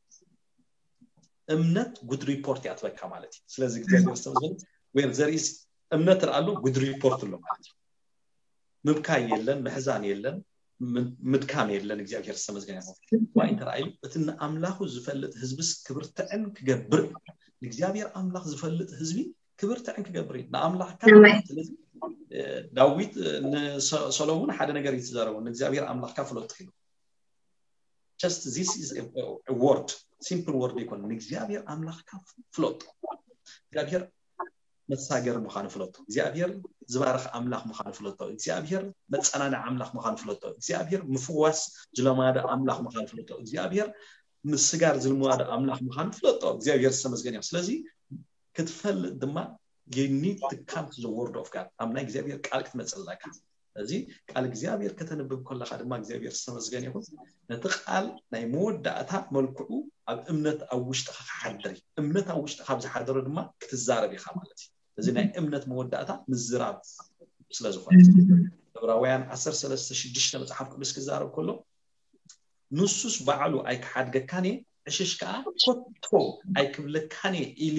እምነት good report ያትበካ ማለት እዩ ስለዚህ እግዚአብሔር ሰምዘን where there is እምነት አሉ good report ነው ማለት እዩ ምብካይ የለን መሕዛን የለን ምድካም የለን እግዚአብሔር ሰመዝገን ያለው ዋይ ተራይ እትን አምላኹ ዝፈልጥ ህዝብስ ክብርተን ክገብር እግዚአብሔር አምላኽ ዝፈልጥ ህዝቢ ክብርተን ክገብር ለአምላኽ ስለዚህ ዳዊት ሰሎሞን ሓደ ነገር ይተዛረቡ እግዚአብሔር አምላኽ ካፍሎት ይሉ just this is a word simple word ይኮን እግዚአብሔር አምላኽ ካፍሎት እግዚአብሔር መሳገር መኻን ፍሎት እግዚአብሔር ዝባረኽ አምላኽ መኻን ፍሎት እግዚአብሔር መጸናና አምላኽ መኻን ፍሎት እግዚአብሔር ምፍዋስ ዝለማደ አምላኽ መኻን ፍሎት እግዚአብሔር ምስጋር ዝልማደ አምላኽ መኻን ፍሎት እግዚአብሔር ሰመስገን ይሁን ስለዚህ ክትፈል ድማ you need to come to the word of God አምና እግዚአብሔር ቃል ክትመጽላካ ስለዚህ ቃል እግዚአብሔር ከተነበብ ከለኻ ድማ እግዚአብሔር ሰመስገን ይሁን ነቲ ቃል ናይ መወዳእታ መልክዑ ኣብ እምነት ኣብ ውሽጥኻ ሓድሪ እምነት ኣብ ውሽጥኻ ብዝሓደረ ድማ ክትዛረብ ኢኻ ማለት እዩ እዚ ናይ እምነት መወዳእታ ምዝራብ ስለዝኾነ ዕብራውያን 13:6 መጽሐፍ ቅዱስ ክዛረብ ከሎ ንሱስ በዓሉ ኣይክሓድገካኒ ዕሽሽካ ኮቶ ኣይክብለካኒ ኢሊ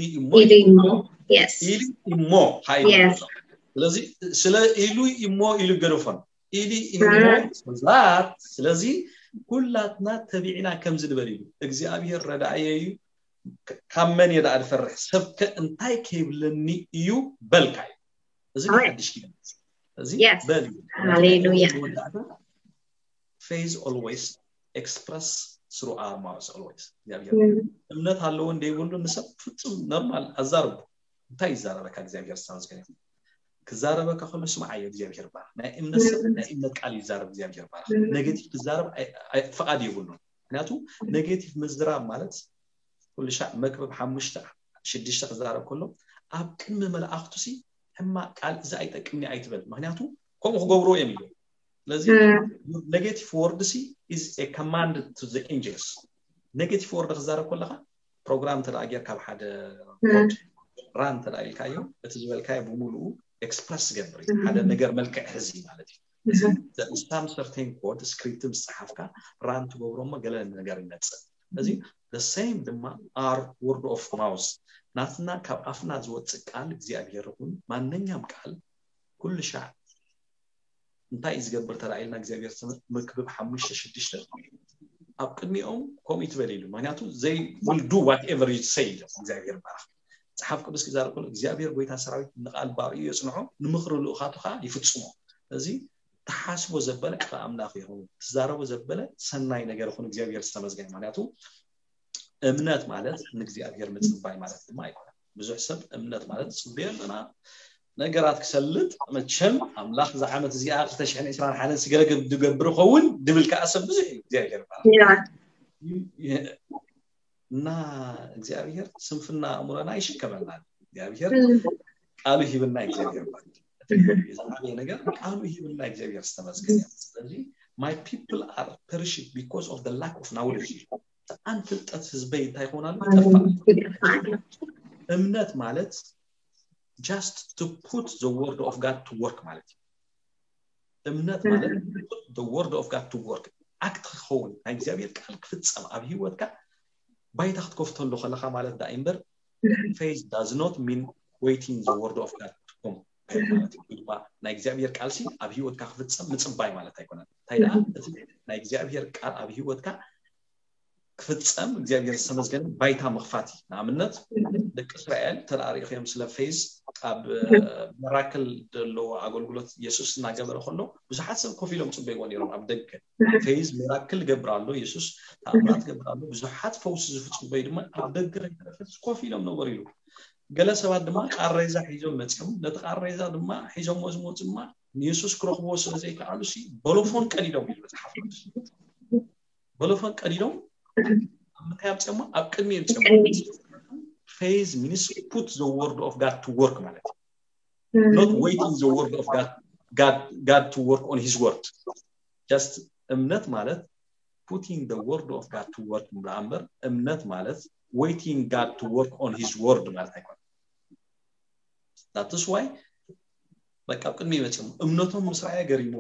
ኢሞ ሃይሊ ስለዚህ ስለ ኢሉ ኢሞ ኢሉ ገረፈን ኢሊ ኢሞ ዛት ስለዚህ ኩላትና ተቢዕና ከምዝ ንበል ኢሉ እግዚአብሔር ረዳአየዩ ካመን የዳድ ፈርሕ ሰብከ እንታይ ከይብለኒ እዩ በልካይ እዚ ሓድሽ ኪዳን እዚ በል ሃሌሉያ faith always express through our mouths always እግዚአብሔር እምነት አለው እንደይብሉ ንሰብ ፍጹም ኖርማል አዛርቡ እንታይ ይዛረበካ እግዚአብሔር ሰመስገን ክዛረበካ ሁሉ ስማዓየ እግዚአብሔር ባር ናይ እምነት ቃል ይዛረብ እግዚአብሔር ባር ኔጌቲቭ ክዛረብ ፈቃድ ይብሉ ምክንያቱ ኔጌቲቭ መዝራብ ማለት كل شيء مكبب حمشته شديشته كزارب كله أب كلمة ملأخته سي هما قال إذا أيتكني أيتبل معناته كم هو جبرو يميله لازم negative word سي is a command to the angels negative word كزارب كلها program تلاقيه كاب حدا code run تلاقيه كايو بتجيب كاي بمولو express جبري هذا نجار ملك حزين مالتي the some certain code script مصحفك run تجبرو ما قال نجار الناس لازم the same ድማ are word of mouth ናትና ካብ አፍና ዝወጽእ ቃል እግዚአብሔር ይሁን ማንኛውም ቃል ኩሉ ሻዕ እንታይ ዝገብር ተራእይና እግዚአብሔር መክብብ 5:6 ኣብ ቅድሚኦም ኮሚት በሊሉ ምክንያቱ they will do whatever you say እግዚአብሔር ባርክ ጽሐፍ ቅዱስ ክዛረብ እግዚአብሔር ጎይታ ሰራዊት ንቃል ባርዩ የጽንዖ ንምኽሩ ልኡኻቱኻ ይፍጽሙ ስለዚህ تحاسبو زبله فاملاخ يكون تزاربو زبله سناي ነገር يكون እግዚአብሔር ተመስገን ማለቱ እምነት ማለት እግዚአብሔር ምጽባይ ማለት ድማ አይቆም ብዙ ሰብ እምነት ማለት ጽቤልና ነገራት ክሰልጥ መቸም አምላኽ ዘዓመት እዚኣ 2021 ሲገለግል ድገብር ኸውን ድብል ካሰብ ብዙ እግዚአብሔር ማለት እና እግዚአብሔር ስንፍና አሙራና ይሽከመናል እግዚአብሔር ቃሉ ይብና እግዚአብሔር ማለት የዛሬ ነገር ቃሉ ይብና እግዚአብሔር ተመስገን ስለዚህ my people are perishing because of the lack of knowledge አንፍልጠት ህዝበይ ታይሆናሉ ይጠፋል እምነት ማለት just to put the word of God to work ማለት እምነት ማለት put the word of God to work act ሆን እግዚአብሔር ቃል ክፍጸም ኣብ ህይወትካ ባይታክት ኮፍተሉ ኸለኻ ማለት ዳይምበር faith does not mean waiting the word of God to come ማለት ይባ ናይ እግዚአብሔር ቃል ሲ ኣብ ህይወትካ ክፍጸም ምጽባይ ማለት አይኮነን ታይዳ ናይ እግዚአብሔር ቃል ኣብ ህይወትካ ክፍጸም እግዚአብሔር ተመስገን ባይታ መኽፋቲ ናምነት ደቅ እስራኤል ተራሪኽዮም ስለ ፌዝ ኣብ ሚራክል ደሎ አገልግሎት ኢየሱስ ናገበረ ኸሎ ብዙሓት ሰብ ኮፊሎም ጽበይዎ ነይሮም ኣብ ደገ ፌዝ ሚራክል ገብራሎ ኢየሱስ ታምራት ገብራሎ ብዙሓት ፈውስ ዝፍጽበይ ድማ ኣብ ደገ ተረፈስ ኮፊሎም ነበር ይሉ ገለ ሰባት ድማ ቃሬዛ ሒዞም መጽኦም ነተቃሬዛ ድማ ሒዞም ወዝሞጽማ ኢየሱስ ክረኽቦ ስለዘይ ከዓሉሲ በሎፎን ቀዲሎም ይሉ መጽሐፍ በሎፎን ቀዲሎም ምክንያቱም አብቅድሚ የምጽም faith means put the word of God to work ማለት not waiting the word of God to work on his word just እምነት ማለት putting the word of God to work ምራምበር እምነት ማለት waiting God to work on his word ማለት አይቆም that is why በቃ አብቅድሚ የምጽም እምነቱም እስራኤል ገሪሞ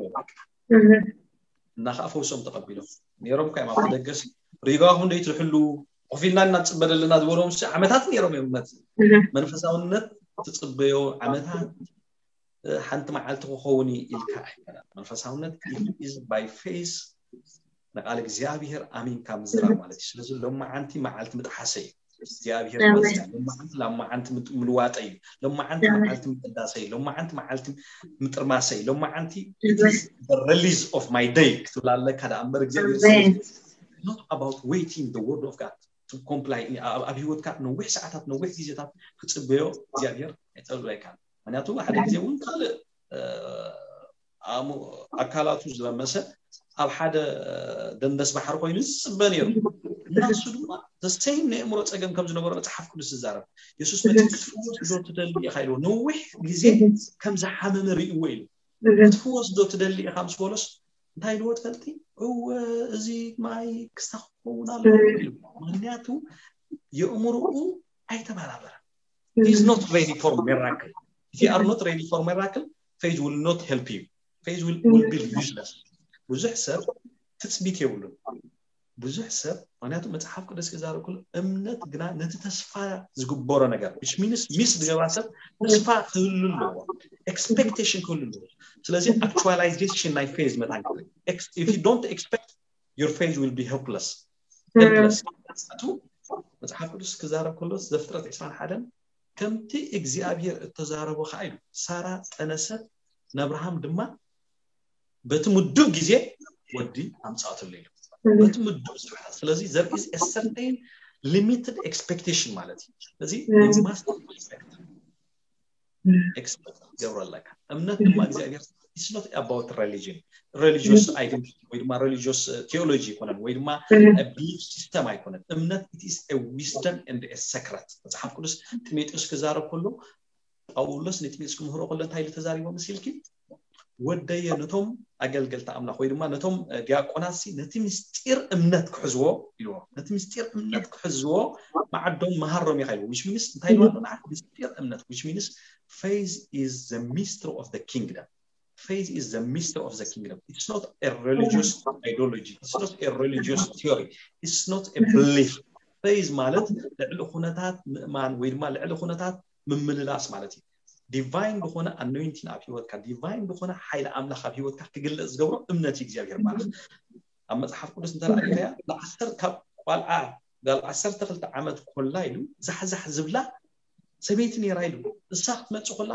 እና ካፈውሶም ተቀበለው ኔሮም ካይማ ደገስ ሪጋሁ እንዴት ይልሉ ወፊልና እናጽበደልና ዝወሮም ዓመታት ነይሮም የምት መንፈሳውነት ተጽበዮ ዓመታት ሓንቲ መዓልቲ ኾውኒ ኢልካ አይከና መንፈሳውነት is by faith ነቃል እግዚአብሔር አሚን ካም ዝራ ማለት ስለዚህ ለማዓንቲ መዓልቲ ምጥሐሰይ እግዚአብሔር ማለት ለማዓንቲ ምልዋጠይ ለማዓንቲ መዓልቲ ምጥዳሰይ ለማዓንቲ መዓልቲ ምጥርማሰይ ለማዓንቲ the release of my day ትላለ ካዳ አምበር እግዚአብሔር not about waiting the word of God to comply አብይወትካ ነው ወይ ሰዓታት ነው ወይ ጊዜታት ፍጽበዮ እግዚአብሔር አይተልባይካል ማንያቱ ሓደ ጊዜውን ካለ አካላቱ ዝለመሰ ኣብ ሓደ ደንደስ ባሕር ኮይኑ ጽበነሩ እናሱ ድማ the same ነምሮ ጸገም ከም ዝነበረ መጽሐፍ ቅዱስ ዝዛረብ ኢየሱስ መጥፍውስ ዶ ተደሊ ይኻይሎ ነው ወይ ጊዜ ከም ዝሓመመ ርእይዎ ኢሉ መጥፍውስ ዶ ተደሊ ይኻምስ ቦሎስ እንታይ ልወት ፈልቲ እዚ ማይ ክስተኸውና ለሉ ምክንያቱ የእምሩኡ አይተባራበረ he is not ready for miracle if you are not ready for miracle faith will not help you faith will be useless ብዙሕ ሰብ ትጽቢት ይውሉ ብዙሕ ሰብ ምክንያቱ መጽሐፍ ቅዱስ ከዛረኩ እምነት ግና ነቲ ተስፋ ዝግበረ ነገር which means ሚስ ድገባሰብ ተስፋ ክህልሉ expectation ክህልሉ ስለዚህ actualization ናይ faith መታን if you don't expect your faith will be helpless መጽሐፍ ቅዱስ ከዛረኩ ዘፍጥረት 21 ከምቲ እግዚአብሔር ተዛረበ ኸይሉ ሳራ ጠነሰት ነብርሃም ድማ በትምዱ ጊዜ ወዲ አምጻተለይ በትምዱ ስለዚህ there is a certain limited expectation ማለት ስለዚህ you must expect ገውራላካ እምነት ድማ እግዚአብሔር it's not about religious identity ወይ ድማ religious theology ኮነን ወይ ድማ a belief system አይኮነን እምነት it is a wisdom and a secret መጽሐፍ ቅዱስ ጢሞቴዎስ ከዛረብ ሁሉ ጳውሎስ ለጢሞቴዎስ ምሁሮ ሁሉ ታይል ተዛሪቦ መስልኪ ወደየ ነቶም አገልገልታ አምላክ ወይ ድማ ነቶም ዲያቆናሲ ነቲ ምስጢር እምነት ክሕዝዎ ይልዎ ነቲ ምስጢር እምነት ክሕዝዎ ማዓዶም መሃሮም ይኸይሉ which means እንታይ ነው ምስጢር እምነት which means faith is the mystery of the kingdom faith is the mystery of the kingdom it's not a religious ideology it's not a religious theory it's not a belief faith ማለት ለዕሉ ኹነታት ምእማን ወይ ድማ ለዕሉ ኹነታት ምምልላስ ማለት እዩ divine በሆነ anointing ኣብ ህይወትካ divine በሆነ ኃይል አምላክ ኣብ ህይወትካ ክግለጽ ዝገብሮ እምነት እግዚአብሔር ባርክ ኣብ መጽሐፍ ቅዱስ እንተራእያ ለ10 ካብ ቋልዓ ጋል 12 ዓመት ኮላ ኢሉ ዛሕዛሕ ዝብላ ሰበይት ነይራ ኢሉ እሳት መጽ ኮላሲ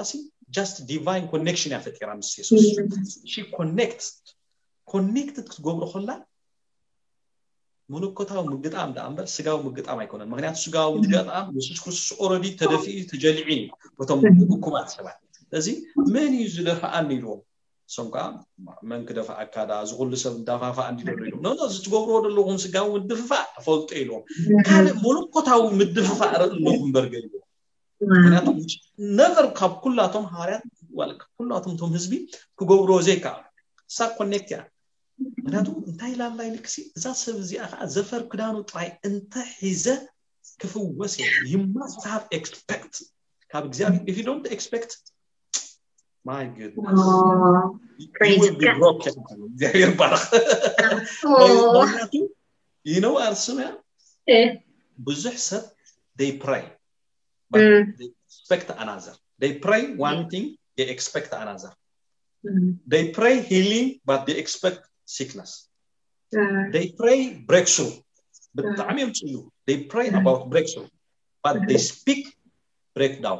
just divine connection يا فتيرة مس يسوس she connected تقبل خلا ملكتها ومقطعم ده أمبر سجاو مقطعم يكون مغنيات سجاو مقطعم يسوس كروس already تدفي تجلعين وتم حكومات سبعة لذي من يزدفع عني لهم سمكا من كده فأكادا زغل سب دفع فعني لهم نو تقبلوا لهم سجاو مدفع فولت إلهم كان ملكتها ومدفع لهم برجلهم معناته never كاب كلاتهم هاريات ولا كلاتهم توم هزبي كجبرو زيكا سا كونكت يعني معناته انتي لا لا لكسي إذا سب زي أخا زفر كدانو تراي انت حيزة كفوس يعني you must have expect كاب إكزامي if you don't expect my goodness you will be broken زي البرخ معناته you know أرسمها بزح سب they pray but they expect another. They pray one thing, they expect another. They pray healing, but they expect sickness. They pray breakthrough, but they pray about breakthrough, but they speak breakdown.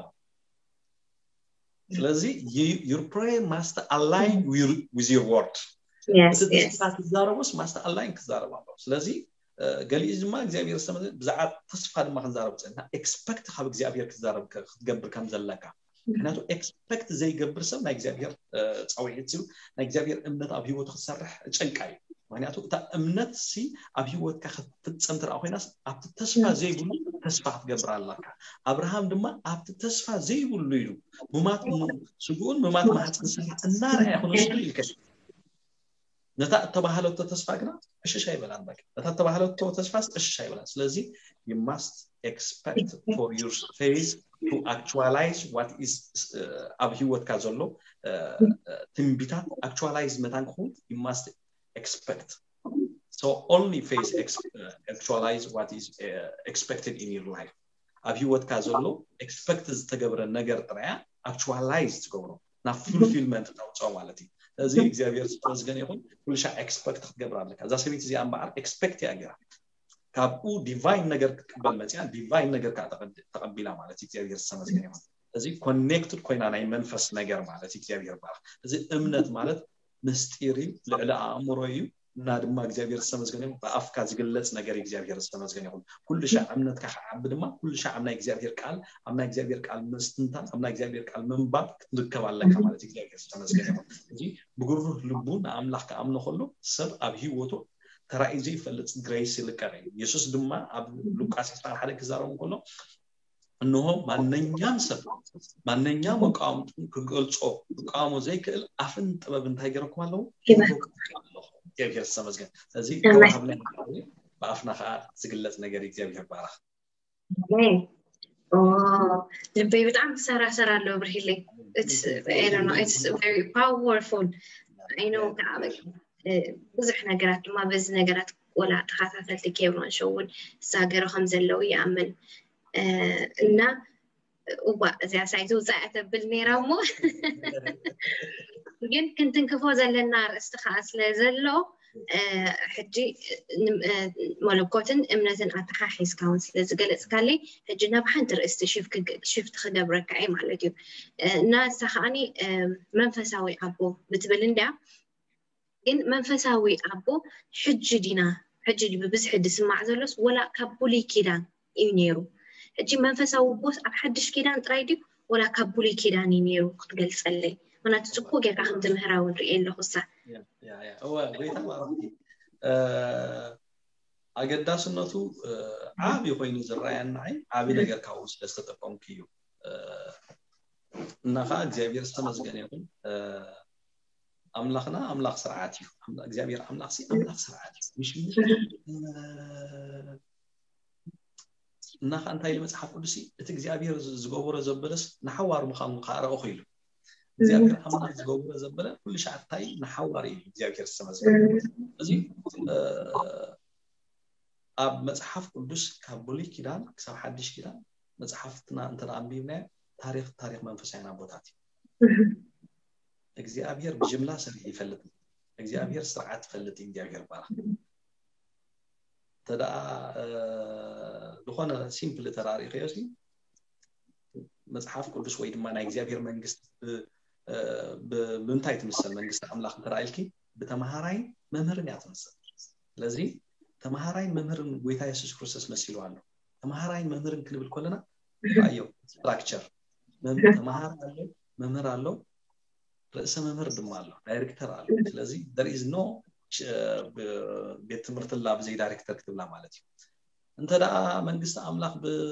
So your prayer must align with your word. Yes. Must align with your word. So قال لي إذا ما إجابير السماء بزعات تصفى ما خنزارب تسألنا expect خاب إجابير كزارب تقبل كم زلكا هنا expect زي قبل سم نا إجابير تعويتيو نا إجابير أمنت أبيه وتخسرح تشنكاي معناته تا أمنت سي أبيه وتكخ تسمتر أو ناس أبت تصفى زي بلو تصفى تقبل الله أبراهام دم أبت تصفى زي بلو ممات سجون ممات ما هتنسى النار يأخذ سجون كذا نتا تباهلو تتصفاقنا ايش شيء بلا عندك نتا تباهلو تتصفاس ايش شيء بلا لذي you must expect for your faith to actualize what is abhiwat kazollo تنبيتا actualize متانكم you must expect so only faith actualize what is expected in your life abhiwat kazollo expect تجبر النجر طريا actualize تجبره نا fulfillment تاوصو مالتي زي إكزابير سبازغن يكون كل شيء expect تقبل عليك إذا سويت زي أم بعرف expect يا جرا كابو divine نجار تقبل مثلا divine نجار كأعتقد تقبلها مالك إكزابير سبازغن يكون زي connected كوين أنا منفس نجار مالك إكزابير بعرف زي أمنت مالك مستيري لعلا أموري نادم ما إكزابير سبازغن يكون بأفكار زقلت نجار إكزابير سبازغن يكون كل شيء أمنت كعبد ما كل شيء أمنا إكزابير كال أمنا إكزابير كال مستنتان أمنا إكزابير كال من بعد نذكر على لك مالك إكزابير سبازغن يكون زي بقول لبون أملاك أمن خلو سب أبيه وتو ترى إزاي فلت جريس الكريم يسوس دما أب لوكاس يسمع حدا كزارهم كله إنه ما ننجم سب ما ننجم مقام كقول صو مقام زي كل أفن تبى بنتاجرك ماله كيف يرسمزجن زي كوهبنا بأفنا خا سجلت نجاري كيف يبارك لبي بتعمل سارة لو برهيلي it's I don't know it's very powerful I know بزح نجارات ما بز نجارات ولا تخاطرت كيبرون شوون ساجر خمسة لو يعمل إنه وبا زي زعت بالنيرامو كنت نكفوز للنار استخاص لزلو حجي ملكوتن امنتن اتحاحيس كونسل زقلت قالي حجنا بحنتر شفت خدب ركعي مالتي ناس خاني منفساوي ابو بتبلندا إن منفساوي ابو حج دينا حج ببز حد سمع زلوس ولا كابولي كيدان ينيرو حجي منفساوي بوس اب حدش كيدان ترايدي ولا كابولي كيدان ينيرو قلت لي أنا تسقو كيف أخذ مهرة ونري له خصة. يا هو غير ما عرفتي. أجداس الناتو عابي خوين زرعان معي عابي نجار كاوس استتقون كيو. نخا إكزابير استمزجن يقول أملاخنا أملاخ سرعاتي إكزابير أملاخ سرعاتي مش نخا أنت اللي مسحب كل إكزابير زجوبر زبلس نحوار مخان قارئ أخيله. إكزابير أملاخ زجوبر زبلة كل شيء تاي نحواري إكزابير استمزجن. أزي أب مسحب كلش كابولي كيران كسر حدش كيران مسحفتنا أنت الأنبياء تاريخ منفسنا بوتاتي. إكزابير بجملة سريع فلت إكزابير سرعات فلت إكزابير بارا تدا دخونا سيمبل تراري خياسي መጽሐፍ ቅዱስ ወይ ድማ ናይ እግዚአብሔር መንግስት ብምንታይ ትምሰል መንግስት አምላኽ ተራእልኪ በተማሃራይ መምህርን ያትምሰል ስለዚህ ተማሃራይ መምህርን ጎይታ ኢየሱስ ክርስቶስ መስይሉ አለ ተማሃራይ መምህርን ክንብል ኮለና አዮ ስትራክቸር ተማሃር አለ መምህር አለው ርዕሰ መምህር ድማ አለው ዳይሬክተር አለው ስለዚህ there is no ቤት ትምህርት ላብ ዘይ ዳይሬክተር ክትብላ ማለት እዩ እንተዳ መንግስት አምላኽ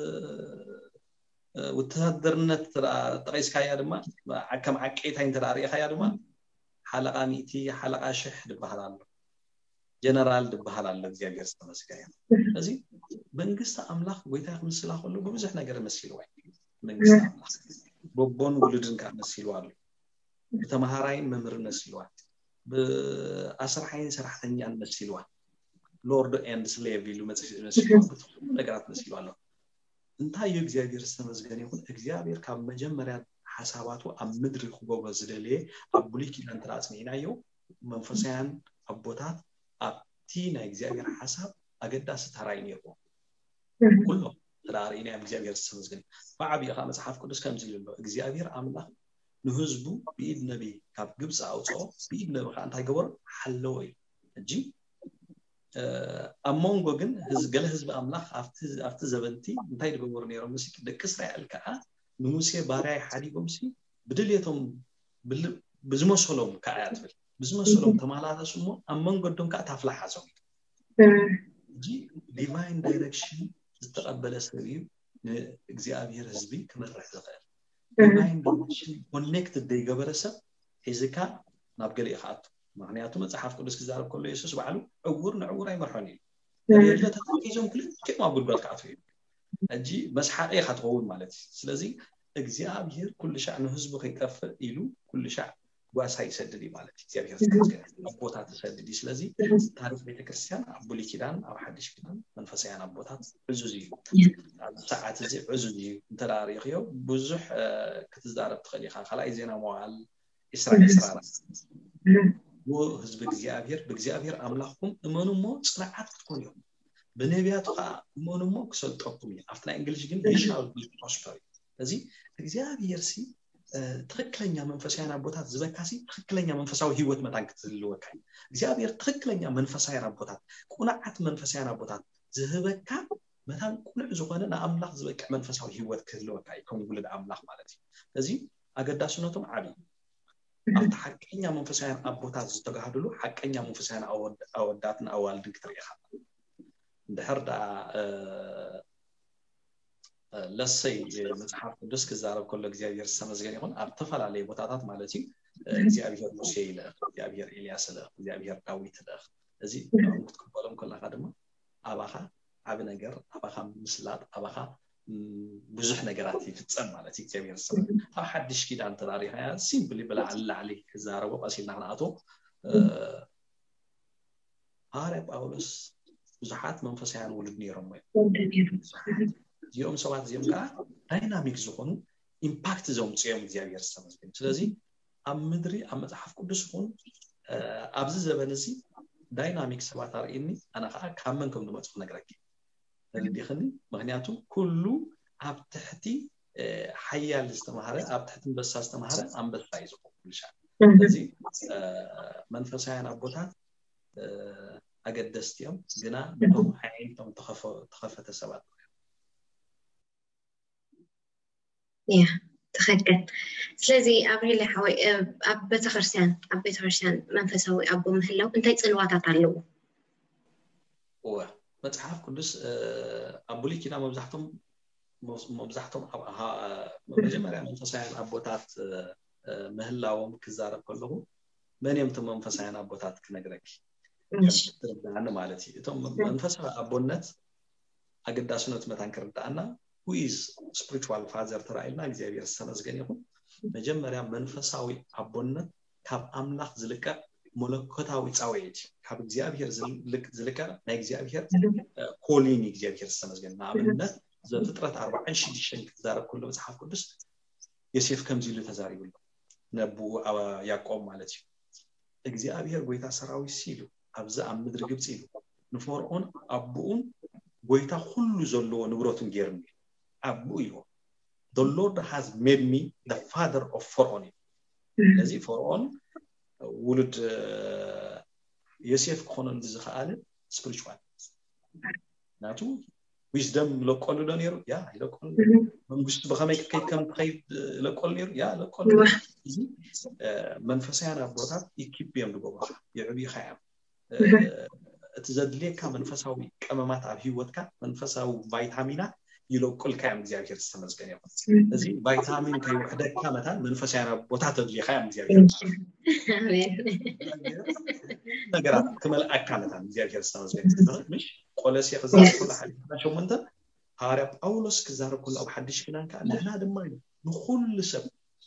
ወተሃደርነት ጥቂስካያ ድማ ከም ዓቀይታይ እንተዳሪኻያ ድማ ሓለቃ ሚእቲ ሓለቃ ሽሕ ድበሃላሉ ጀነራል ድበሃላሉ እግዚአብሔር ተመስገነ ስለዚህ መንግስት አምላኽ ጎይታ ከምስላ ሁሉ ብዙሕ ነገር መስይሉ ወይ መንግስት አምላኽ ቦቦን ውልድን ካ መስይሉ አሉ ተማሃራይ መምህር መስይሉ በአስራሐይን ሰራሕተኛን መስይሉ ሎርድ ኤንድ ስሌቭ ይሉ መስይሉ ነገራት መስይሉ አሉ እንታይ እግዚአብሔር ተመስገነ ይሁን እግዚአብሔር ካብ መጀመሪያ ሐሳባቱ ኣብ ምድሪ ክጎበ ዝደልየ ኣብ ብሉይ ኪዳን ተራጽኒናዮ መንፈሳውያን ኣቦታት ኣብቲ ናይ እግዚአብሔር ሐሳብ ኣገዳሲ ተራይ ነይሩ ኩሉ ተራሪና እግዚአብሔር ተመስገነ ባዕቢኻ መጽሐፍ ቅዱስ ከምዚ ይብሎ እግዚአብሔር አምላኽ ንህዝቡ ብኢድ ነቢ ካብ ግብጽ ኣውጽኦ ብኢድ ነቢ ካ እንታይ ገበሮ ሓለወ እንጂ ኣሞንጎ ግን ገለ ህዝቢ አምላኽ ኣብቲ ዘበንቲ እንታይ ድገበሩ ነይሮም ምስኪ ደቂ እስራኤል ከዓ ንሙሴ ባሪያ ሓዲጎምሲ ብድልየቶም ብዝመሰሎም ከዓ ያትብል ብዝመሰሎም ተማላላሱሞ ኣመንጎዶም ከዓ ታፍላሓሶም እንጂ ዲቫይን ዳይሬክሽን ዝተቀበለ ሰብ እዩ ንእግዚአብሔር ህዝቢ ክመርሕ ዝኽእል ዲቫይን ዳይሬክሽን ኮኔክትድ ደይገበረ ሰብ ሒዝካ ናብ ገሊእ ይኻኣቱ ምክንያቱ መጽሐፍ ቅዱስ ክዛረብ ከሎ ኢየሱስ ባዕሉ ዕውር ንዕውር ኣይመርሖን እዩ የለ ተታቂዞም ክልክም ኣብ ጉድጓድ ከኣቱ እዩ እጂ መስሓቂ ካትኸውን ማለት እዩ ስለዚህ እግዚአብሔር ኩሉ ሻዕ ንህዝቡ ከይጠፍእ ኢሉ ኩሉ ሻዕ ጓሳ ይሰድድ ማለት እግዚአብሔር ተመስገነ አቦታት ይሰድድ ስለዚህ ታሪክ ቤተክርስቲያን ኣብ ብሉይ ኪዳን ኣብ ሓድሽ ኪዳን መንፈሳውያን አቦታት ዕዙዝ እዩ ኣብ ሰዓት እዚ ዕዙዝ እዩ እንተዳሪኽዮ ብዙሕ ክትዛረብ ትኽእል ኢኻ ካልኣይ ዜና መዋዕል እስራኤል ህዝብ እግዚአብሔር በእግዚአብሔር አምላኽኩም እመኑሞ ጽናዓት ክትኮኑ በነቢያቱ እመኑሞ ክሰልጠኩም አፍተና እንግሊዝ ግን ይሻል ቢፕሮስፐር ስለዚህ እግዚአብሔር ሲ ትክክለኛ መንፈሳውያን አቦታት ዝበካሲ ትክክለኛ መንፈሳዊ ህይወት መታን ክትልወካ እግዚአብሔር ትክክለኛ መንፈሳውያን አቦታት ቁናዓት መንፈሳውያን አቦታት ዝህበካ መታን ቁኑዕ ዝኾነ ንአምላኽ ዝበቃ መንፈሳዊ ህይወት ክትልወካ ከም ውልድ አምላኽ ማለት እዩ ስለዚህ አገዳስነቶም ዓቢ ኣብቲ ሓቀኛ መንፈሳውያን አቦታት ዝተጋህድሉ ሓቀኛ መንፈሳውያን አወዳትን አዋልድን ክትሪኢኻ እንድሕር ዳ ለሰይ መጽሐፍ ቅዱስ ክዛረብ ከሎ እግዚአብሔር ተመስገነ ይሁን ኣብ ተፈላለየ ቦታታት ማለት እዩ እግዚአብሔር ሙሴ ኢለ እግዚአብሔር ኤልያስ ኢለ እግዚአብሔር ዳዊት ኢለ እዚ ክትቀበሎም ከለካ ድማ ኣባኻ ዓብ ነገር ኣባኻ ምስላጥ ኣባኻ ብዙሕ ነገራት ይፍጸም ማለት እዩ እግዚአብሔር ተመስገነ ኣብ ሓድሽ ኪዳን ተራሪኻ ሲምፕሊ ብላዕሊ ክዛረቦ ቀሲልና ክናኣቶ ሃርያ ጳውሎስ ብዙሓት መንፈሳውያን ውሉድ ነይሮም እዚኦም ሰባት እዚኦም ከዓ ዳይናሚክ ዝኾኑ ኢምፓክት ዘምጽኦም እግዚአብሔር ተመስገነ ስለዚህ ኣብ ምድሪ ኣብ መጽሐፍ ቅዱስ ይኹን ኣብዚ ዘበን እዚ ዳይናሚክ ሰባት ኣርእኒ ኣነ ከዓ ካብ መን ከም ዝመጽኡ ነግረኪ እንዲኽኒ ምክንያቱ ኩሉ ኣብ ትሕቲ ሓያል ዝተማሃረ ኣብ ትሕቲ አንበሳ ዝተማሃረ አንበሳ እዩ ዝኾን ኩሉ ሻዕ ስለዚህ መንፈሳውያን አቦታት ኣገደስቲ እዮም ግና ነቶም ዓይነቶም ተኸፈተ ሰባት تخيل ስለዚህ ኣብሪለ ሓወይ ኣብ ቤተክርስትያን መንፈሳዊ ኣቦ ምህላው እንታይ ጽልዋታት ኣለዎ መጽሐፍ ቅዱስ ኣብ ብሉይ ኪዳን መብዛሕቶም መጀመርያ መንፈሳውያን አቦታት ምህላዎም ክዛረብ ከለሁ መን እዮም እቶም መንፈሳውያን አቦታት ክነግረኪ ትርዳእና ማለት እዩ እቶም መንፈሳዊ አቦነት ኣገዳስነት መታን ክርዳእና who is spiritual father ተራእልና እግዚአብሔር ተመስገነ ይሁን መጀመርያ መንፈሳዊ አቦነት ካብ አምላኽ ዝልቀቅ መለኮታዊ ጻውዒት ካብ እግዚአብሔር ዝልቀቅ ናይ እግዚአብሔር ኮሊን እግዚአብሔር ተመስገነ ናብነት ዘፍጥረት 46 ክዛረብ ኩሉ መጽሐፍ ቅዱስ ዮሴፍ ከምዚ ኢሉ ተዛሪብሉ ነቡ ያዕቆብ ማለት እዩ እግዚአብሔር ጎይታ ሰራዊት ሲሉ ኣብዛ ኣብ ምድሪ ግብጽ ኢሉ ንፈርዖን አቡኡን ጎይታ ሁሉ ዘለዎ ንብረቱን ጌርኒ አቡ እዩ the Lord has made me the father of Pharaoh لذي Pharaoh ولد يوسف كونن بزخاله spiritual ناتو wisdom لقول دنيرو يا لقول منغست بخمي كي كم تخيب لقول نيرو يا لقول منفسيانا بوتات يكيب يم دغوا يعبي خيام تزدليكا منفساوي قممات اب هيوتكا منفساو فيتامينات يلوكل كام እግዚአብሔር ተመስገን ይሁን እዚ ቫይታሚን ከይወደካ መታን መንፈሳዊ ቦታት ለኻም እግዚአብሔር አሜን ነገራት ከመልአክ ካለታን እግዚአብሔር ተመስገን ይሁን ምሽ ቆለስ ይخزار كل حديث شومنت ሐዋርያ ጳውሎስ ከዛር ኩሉ አብ ሐዲስ ኪዳን ካለና ደማ ንኹል ሰብ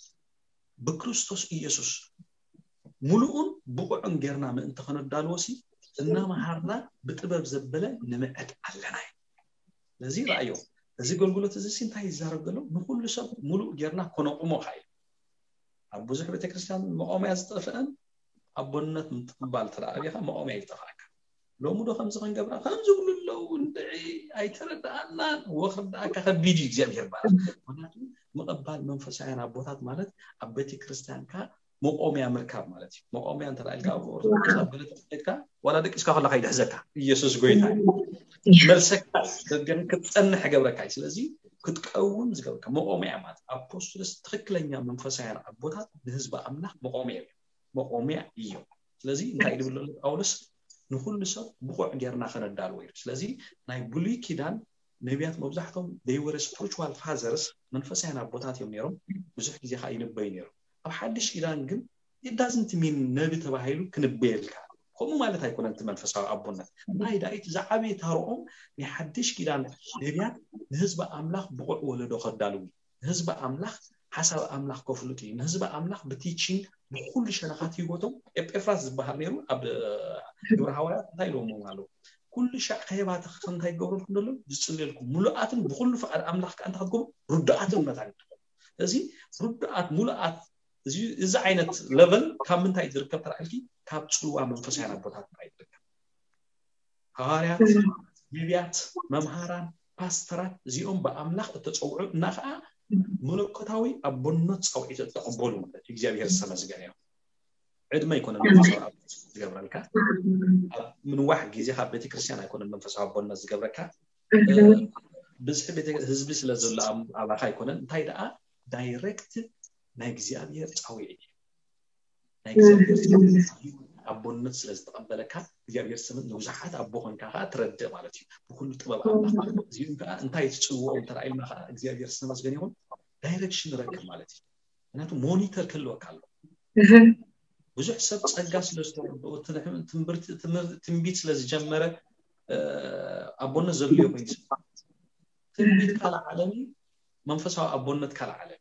በክርስቶስ ኢየሱስ ሙሉኡን ብቁዕን ገርና ምእንተ ከነዳልወሲ እና ማሃርና በጥበብ ዘበለ ንመዕድ አለና ለዚህ ራእዩ እዚ ገልግሎት እዚ ሲንታይ ይዛረገለው ንኹል ሰብ ሙሉእ ገርና ኮነቁሞ ኻይ አቡ ዝህ ቤተክርስቲያን መቆሚያ ዝጠፈን አቦነት ምጥባል ተራቢኻ መቆሚያ ይጠፋካ ሎሙዶ ከምዝ ከንገብራ ከምዝ ሁሉለው እንድዒ አይተረዳና ወኽርዳካ ከቢጂ እግዚአብሔር ባል ምክንያቱ መቀባል መንፈሳውያን አቦታት ማለት አብ ቤተክርስቲያንካ መቆሚያ ምርካብ ማለት እዩ መቆሚያ እንተራልካ ኦርቶዶክስ አበለጥካ ወላ ደቂስካ ከላ ኸይደ ዘካ ኢየሱስ ጎይታ መልሰካ ደገን ክትጸንሕ ገብረካይ ስለዚህ ክትቀውም ዝገብረካ መቆሚያ ማለት አፖስቶልስ ትክክለኛ መንፈሳውያን አቦታት ለህዝብ አምላክ መቆሚያ እዩ ስለዚህ እንታይ ይብሉ ጳውሎስ ንኹል ሰብ ብቁዕ ገርና ከነዳል ወይ ስለዚህ ናይ ብሉይ ኪዳን ነቢያት መብዛሕቶም they were spiritual fathers መንፈሳውያን አቦታት እዮም ነይሮም ብዙሕ ግዜ ይንበይ ነይሩ ኣብ ሓድሽ ኪዳን ግን it doesn't mean ነቢ ተባሂሉ ክንበየልካ ኮሙ ማለት አይኮነን መንፈሳዊ አቦነት ናይ ዳይት ዛዓቤ ታሮኦም ንሓድሽ ኪዳን ነቢያት ለህዝብ አምላክ ብቁዕ ወለዶ ከዳሉ ህዝብ አምላክ حسب أملاك كفلتي نهزب أملاك بتيجين بكل شرخات يقطعوا إفراز بحر نيرو أب يبرهوا تايلو مو كل شيء خيبات خن تاي جورن كله جسليلكم ملؤات بكل فقر أملاك أنت هتقول ردات مثلا زي ردات ملؤات زي إذا عينت level كم من تاي تركب ترى كابتشوا من فسحنا بوتات تاي تركب هاريات نبيات ممهران باسترات زيهم بأملاك تتصوعوا نخا ملكوتاوي أبونت صوعية تقبلوا ማለት እግዚአብሔር ተመስገን ይሁን ዕድመ ይኮነ መንፈሳዊ ዝገብረልካ ምን ዋሕድ ጊዜ ካብ ቤተ ክርስቲያን አይኮነ መንፈሳዊ አቦነት ዝገብረካ ብዝሕ ቤተ ህዝቢ ስለዘሎ አባኻ ይኮነ እንታይ ደኣ ዳይሬክት ናይ እግዚአብሔር ጻውዒት ናይ እግዚአብሔር አቦነት ስለዝተቀበለካ እግዚአብሔር ስም ንውዛሓት አቦ ኮንካ ትረድእ ማለት እዩ ብኩሉ ጥበብ አምላክ ማለት እዩ እንታይ ትጽውዖም ተራእይና እግዚአብሔር ተመስገን ይሁን ዳይሬክሽን ረክብ ማለት እዩ እናቱ ሞኒተር ከልወካሉ ብዙሕ ሰብ ጸጋ ስለዝተወደኦ ትንቢት ስለዝጀመረ አቦነት ዘልዮ ወይስ ትንቢት ካለ ዓለሚ መንፈሳዊ አቦነት ካለ ዓለሚ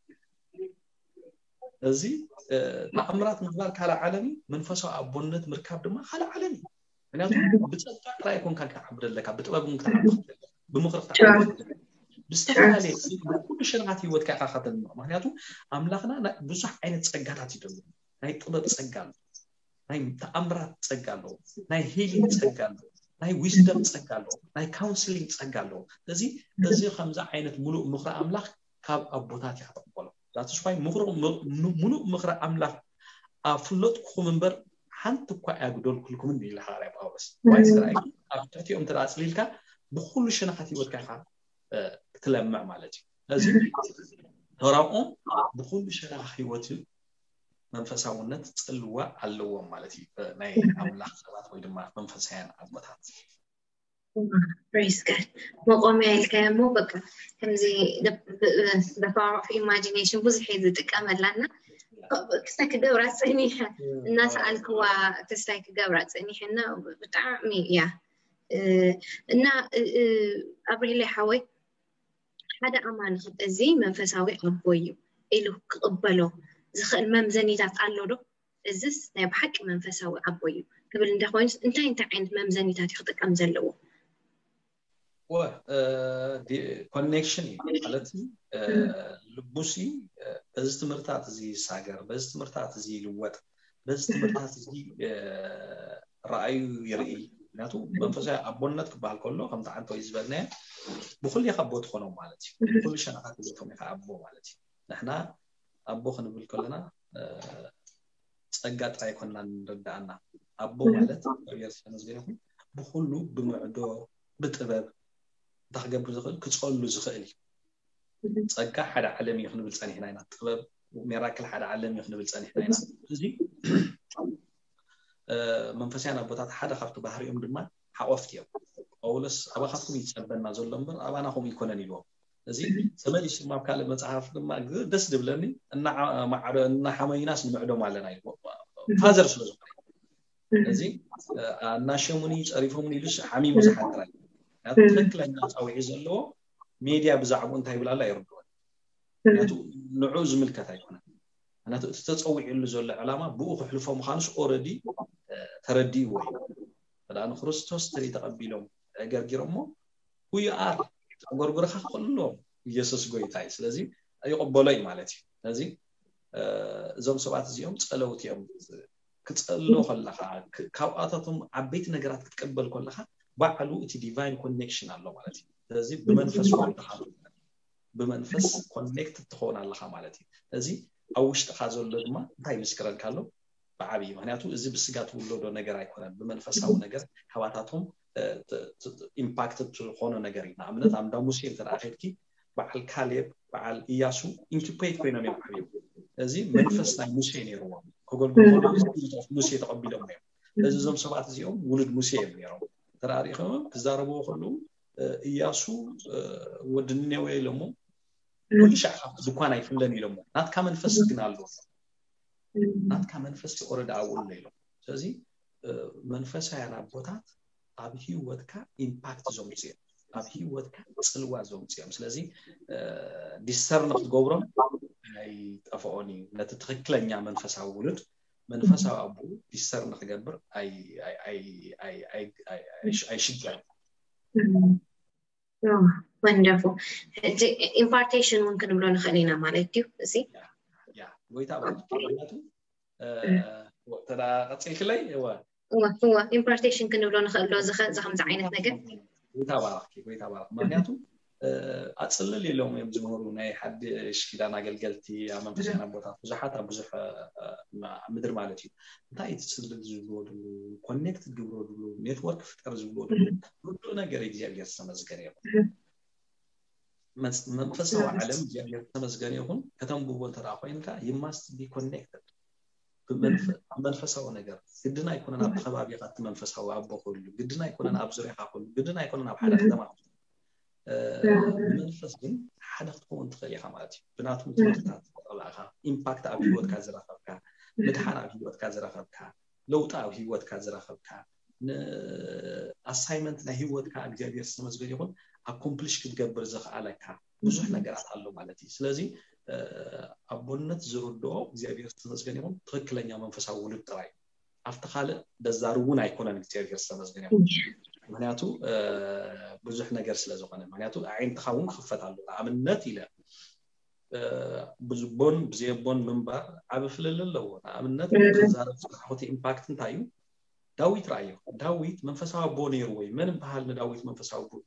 እዚ ተአምራት ምግባር ካለ ዓለሚ መንፈሳዊ አቦነት ምርካብ ድማ ካለ ዓለሚ እናቱ ብጸጋ ራይ ኮንካ ከዓብደለካ ብጥበብ ምክንያት ብምኽርታ ብስተፋለ ኩሉ ሸርዓት ይወትካ ካኻተን ምክንያቱ አምላኽና ብዙሕ ዓይነት ጸጋታት ይደሉ ናይ ጥበብ ጸጋ ናይ ተአምራት ጸጋ አለው ናይ ሂሊንግ ጸጋ አለው ናይ ዊዝደም ጸጋ አለው ናይ ካውንስሊንግ ጸጋ አለው ስለዚህ እዚ ከምዛ ዓይነት ሙሉእ ምኽረ አምላኽ ካብ አቦታት ያተቀበሉ that's why ሙሉእ ምኽረ አምላኽ አፍሎጥኩም እንበር ሓንቲ እኳ ያግዶል ኩልኩም እንዲል ሐዋርያ ጳውሎስ ዋይስ ራይ አፍተቲኦም ተራጽሊልካ ብኩሉ ሸነኻት ይወትካ ትለምዕ ማለት እዩ ስለዚህ ተራኦም ብኩሉ ሸነኻት ህይወት መንፈሳውነት ጽልዋ አለዎም ማለት እዩ ናይ አምላኽ ሰባት ወይ ድማ መንፈሳውያን አቦታት praise God መቆሚያ ይልከሞ በቃ ከምዚ the power of imagination ብዙሕ ይጥቀመላና ክስታይ ክገብራ ጽኒሕ እና ሰአልክዋ ክስታይ ክገብራ ጽኒሕና ብጣዕሚ ያ እና አብሪለ ሓወይ ሓደ አማን እዚ መንፈሳዊ አቦዩ ኢሉ ክቅበሎ ዝኽእል መምዘኒታት ኣሎ ዶ እዚስ ናይ ብሓቂ መንፈሳዊ አቦዩ ክብል እንደኾይንስ እንታይ ዓይነት መምዘኒታት ይኽጥቀም ዘለዎ ኮኔክሽን ማለት ልቡሲ በዚ ትምህርታት እዚ ሳገር በዚ ትምህርታት እዚ ልወጥ በዚ ትምህርታት እዚ ራእዩ ይርኢ ምክንያቱ መንፈሳዊ አቦነት ክባል ከሎ ከምታ አንተ ይዝበልና بكل يخبط خنوم مالتي بكل شنقات بيتهم يخبو مالتي نحنا ابو خنبل كلنا ጸጋ ጥራይ ኮንና እንደዳና አቦ ማለት የርሰነስ ገይኩም በሁሉ በመዕዶ በጥበብ ተخገብሩ ዝኽእል ክጽሉ ዝኽእል ጸጋ ሓደ ዓለም ይኽንብል ጸኒሕና ኢና ጥበብ ሚራክል ሓደ ዓለም ይኽንብል ጸኒሕና ኢና እዚ መንፈሳውያን አቦታት ሓደ ካብቲ ባህሪኦም ድማ ሓቆፍቲ እዮም ጳውሎስ አባኻትኩም ይጸበና ዘሎ እምበር አባናኹም ይኮነን ይልዎ እዚ ተመሊስ ማብካለ መጽሐፍ ድማ ደስ ድብለኒ እና ማዕረ እና ሐመይናስ ንምዕዶም አለና ይልዎ ፋዘር ስለዝኾነ እዚ እናሸሙኒ ጸሪፎሙኒ ልሽ ሐሚሙ ዝሓጥራይ ያቱ ትክክለኛ ጻውዒ ዘለዎ ሚዲያ ብዛዕቡ እንታይ ይብላላ ይርድዎ ያቱ ንዑ ዝምልከት አይኮነ እናቱ ተጸውዒሉ ዘሎ ዓላማ ብኡ ክሕልፎ ምኻንስ ኦሬዲ ተረዲዩ ወይ فلان ክርስቶስ ትሪ ተቀቢሎም አገርጊሮሞ who you are ጎርጎርኻ ሁሉ ኢየሱስ ጎይታይ ስለዚህ አይቀበለይ ማለት እዩ ስለዚህ እዞም ሰባት እዚኦም ጸለውት እዮም ክጸሎ ከለኻ ካብአታቶም አቤት ነገራት ክትቀበል ከለኻ ባዕሉ እቲ ዲቫይን ኮኔክሽን አለው ማለት እዩ ስለዚህ በመንፈስ ወልተኻ በመንፈስ ኮኔክት ትሆናለኻ ማለት እዩ ስለዚህ አውሽጥኻ ዘሎ ድማ እንታይ መስከረን ካለው بعبي معناته إذا بسجات ولده نجار يكون بمنفسه ونجار حواتهم impacted خونه نجاري نعملت عم داموسي ترى أخير كي بعل كاليب بعل إياسو interpret كينام يا حبيب هذه منفسنا موسى نيروا كقول موسى تقبله منهم هذا زم سبعة يوم ولد موسى نيروا ترى أريخهم كزاربوا خلوا إياسو ودنيا ويلمو كل شيء دكانة يفلني لمو نات كمان فسقنا له نات كمان فست أورد أول ليلة، جزء منفسها أنا بوتات أبيه ودكا impact زومتي، أبيه ودكا سلوا زومتي، مثلاً ديسرنا في الجبرة أي أفعوني لا تتخيلني عن منفسها ولد منفسها أبو ديسرنا في الجبر أي شجع. Wonderful. The impartation ممكن نقول خلينا مالتيو، زي؟ ويتابع ترى أتصل كلي هو impartation كنا بلون خلوا زخم زعينة نجا ويتابع معناته أتصل لي اليوم يوم جمهورنا حد إشكال أنا قلتي أمام فينا بوتا بزحات بزح مدر مالتي تايت تصل الجبود connect الجبود network فتر الجبود كلنا قريب زي السماز قريب منفسه عالم يعني تمسجني هون كتم بقول ترى أخوينك you must be connected منفسه ونجار قدنا يكون أنا بخباب يقط منفسه وأبو كله قدنا يكون أنا أبزر يخاكل قدنا يكون أنا بحدا خدمة منفس بين حدا تكون تخلي خماتي بناتهم تمرتات طلعها impact أبي وقت كذا خبكها مدحنا أبي وقت كذا خبكها لو تاو هي وقت كذا خبكها assignment نه هي وقت كأجابي السماز قريبون accomplish كتجبر زخ عليك بزح نجارات علو مالتي سلازي أبونت زردو زيادة السماز قريبون تركلني منفس أولد تراي أفتخال دزارون يكون عن زيادة السماز قريبون معناته بزح نجار سلازوقنا معناته عين تخاون خفت علو عملنات إلى بزبون منبر عبفل اللو عملنات دزارون حوتي impact نتايو داويت رأيه داويت منفسه بونير وي من بحال داويت منفسه بون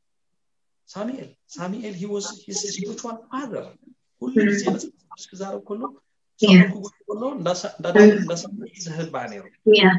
Samuel he was his spiritual father كل شيء بس كزارو كله كله لا يزهد بعنيره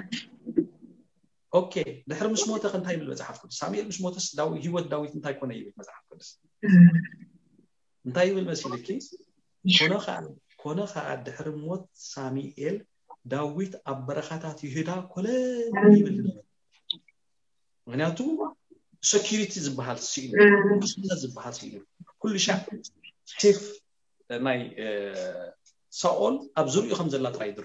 اوكي دحر مش موته انت هاي بالمزحف كده ساميل مش موته داوي هو داويت انت يكون اي بالمزحف كده انت اي بالمسلكي كونه خا دحر موت ساميل داويت ابرخاتات يهدا كله يبل معناته security زبحال سيل زبحال سيل كل شيء شيف ناي سؤال أبزر يخمز الله ترايدر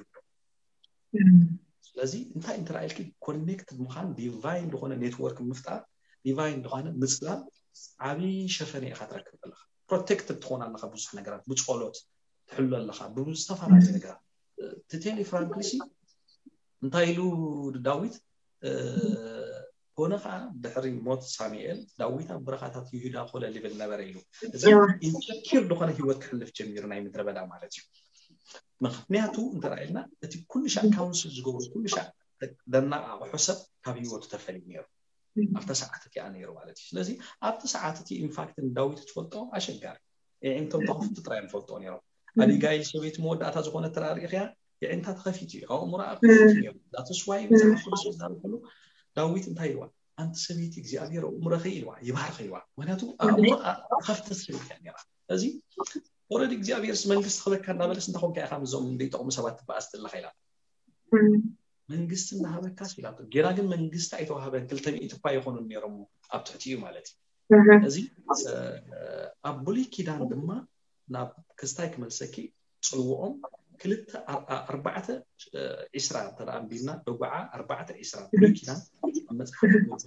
لذي أنت رأيك connect مخان divine دخانة network مفتاح divine دخانة مثلا عبي شفني أخذك الله protected دخانة الله بوزح نجارات بتشقلات تحل الله بوزتفا على نجارات تتاني فرانكليسي أنت يلو داويد هنا دحري موت ساميل داويتا بركاتات يهودا خول اللي بالنبر يلو إذا إنكير دخانة هو تكلف جمير نايم دربدا مالتي مخنياتو انت رأينا أنت كل شيء كونسلز جوه كل شيء دنا حسب كابيو تفلي نيرو أفتح ساعتك يعني نيرو على تيش لذي أفتح ساعتك إن فاكت داوي تفلتو أشجع يعني أنتم تخف تطرين فلتو نيرو أدي جاي سويت مود أتازقون التراريخيا يعني أنت تخفيتي أو مراقب نيرو لا تسوي مثلا كل شيء كله داوي تنتهيوا أنت سويت إجزاء مرخيلوا يبهر خيلوا وناتو خفت السويت يعني لذي ورد إجزاء منجست خلك كان بلس أنت خلك أخام زوم دي تقوم سبات بأست الله خيلا منجست إنها بكاس لا جراجن منجست أيتو هذا كل تبي تباي يخونون يرمو أبتحتيو مالتي لذي أبولي كيدان دما ناب كستايك ملسكي صلوهم كلت 4 إسراء ترى أمبينا 4 إسراء بولي كيدان مزحف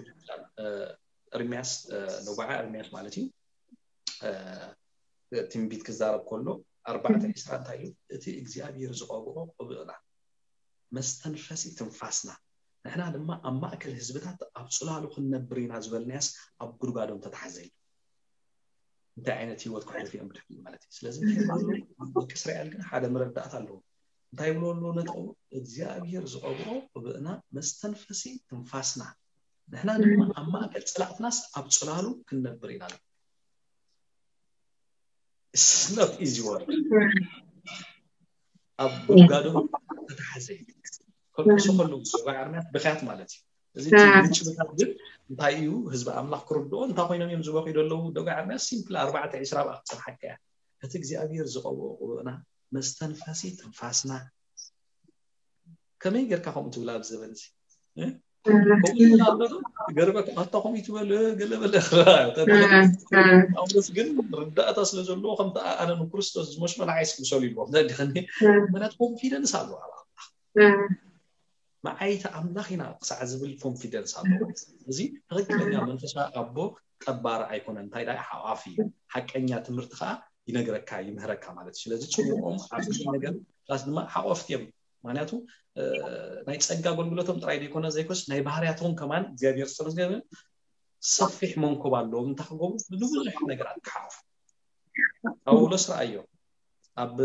رمياس 4 رمياس مالتي تنبيت كزارب كله 4 إسراء تايو تي إجزاء زقابو وبقنا مستنفسي تنفاسنا نحن لما أما أكل هزبتات أبصلالو خلنا برينا زبل الناس أبقر قادم تتحزين انت عينتي وتكون في أمر مالتي لازم يقولوا كسر علقنا حدا مردات له انت يقولوا له نتقو إجزاء زقابو وبقنا مستنفسي تنفاسنا نحن لما أما أكل سلعت ناس أبصلالو خلنا برينا له It's not easy work. أبو قادم تتحزين. كل شيء كله وعرنا بخيات مالتي. إذا تيجي بتقول تايو حزب أملاك كردون أنت قاينا يوم زواج يدلو دوغا عرنا سيمبل 14 أكثر حكاية. هتجزي أبي يرزقه وأنا مستنفسي تنفاسنا. كم يقدر كهم تولاب زبنسي. كل هذا قربك أتاهم يتولى قلب الأخراج. أو بس جن ردأت أصل زلوا خم أنا نكرستوس مش من عايز كمسولي الوقت ده خلني من أتقوم في دنس على مع أي تعامل هنا سعزب الفم في دنس على زي غير من فشا أبو كبار أيكون أنت إذا حوافي حق أني تمرتخا ينقرأ كاي مهرك كمالت شيء لازم تشوفهم عبد النجار لازم ما حوافتيهم معناته نايت أجاقول بلوتهم ترايد يكون زي كوس ناي بحرياتهم كمان زي بيرسل زي صفيح منكم باللوم تحققوا بدون إحنا قرأت كحاف أو لسه أيوه أب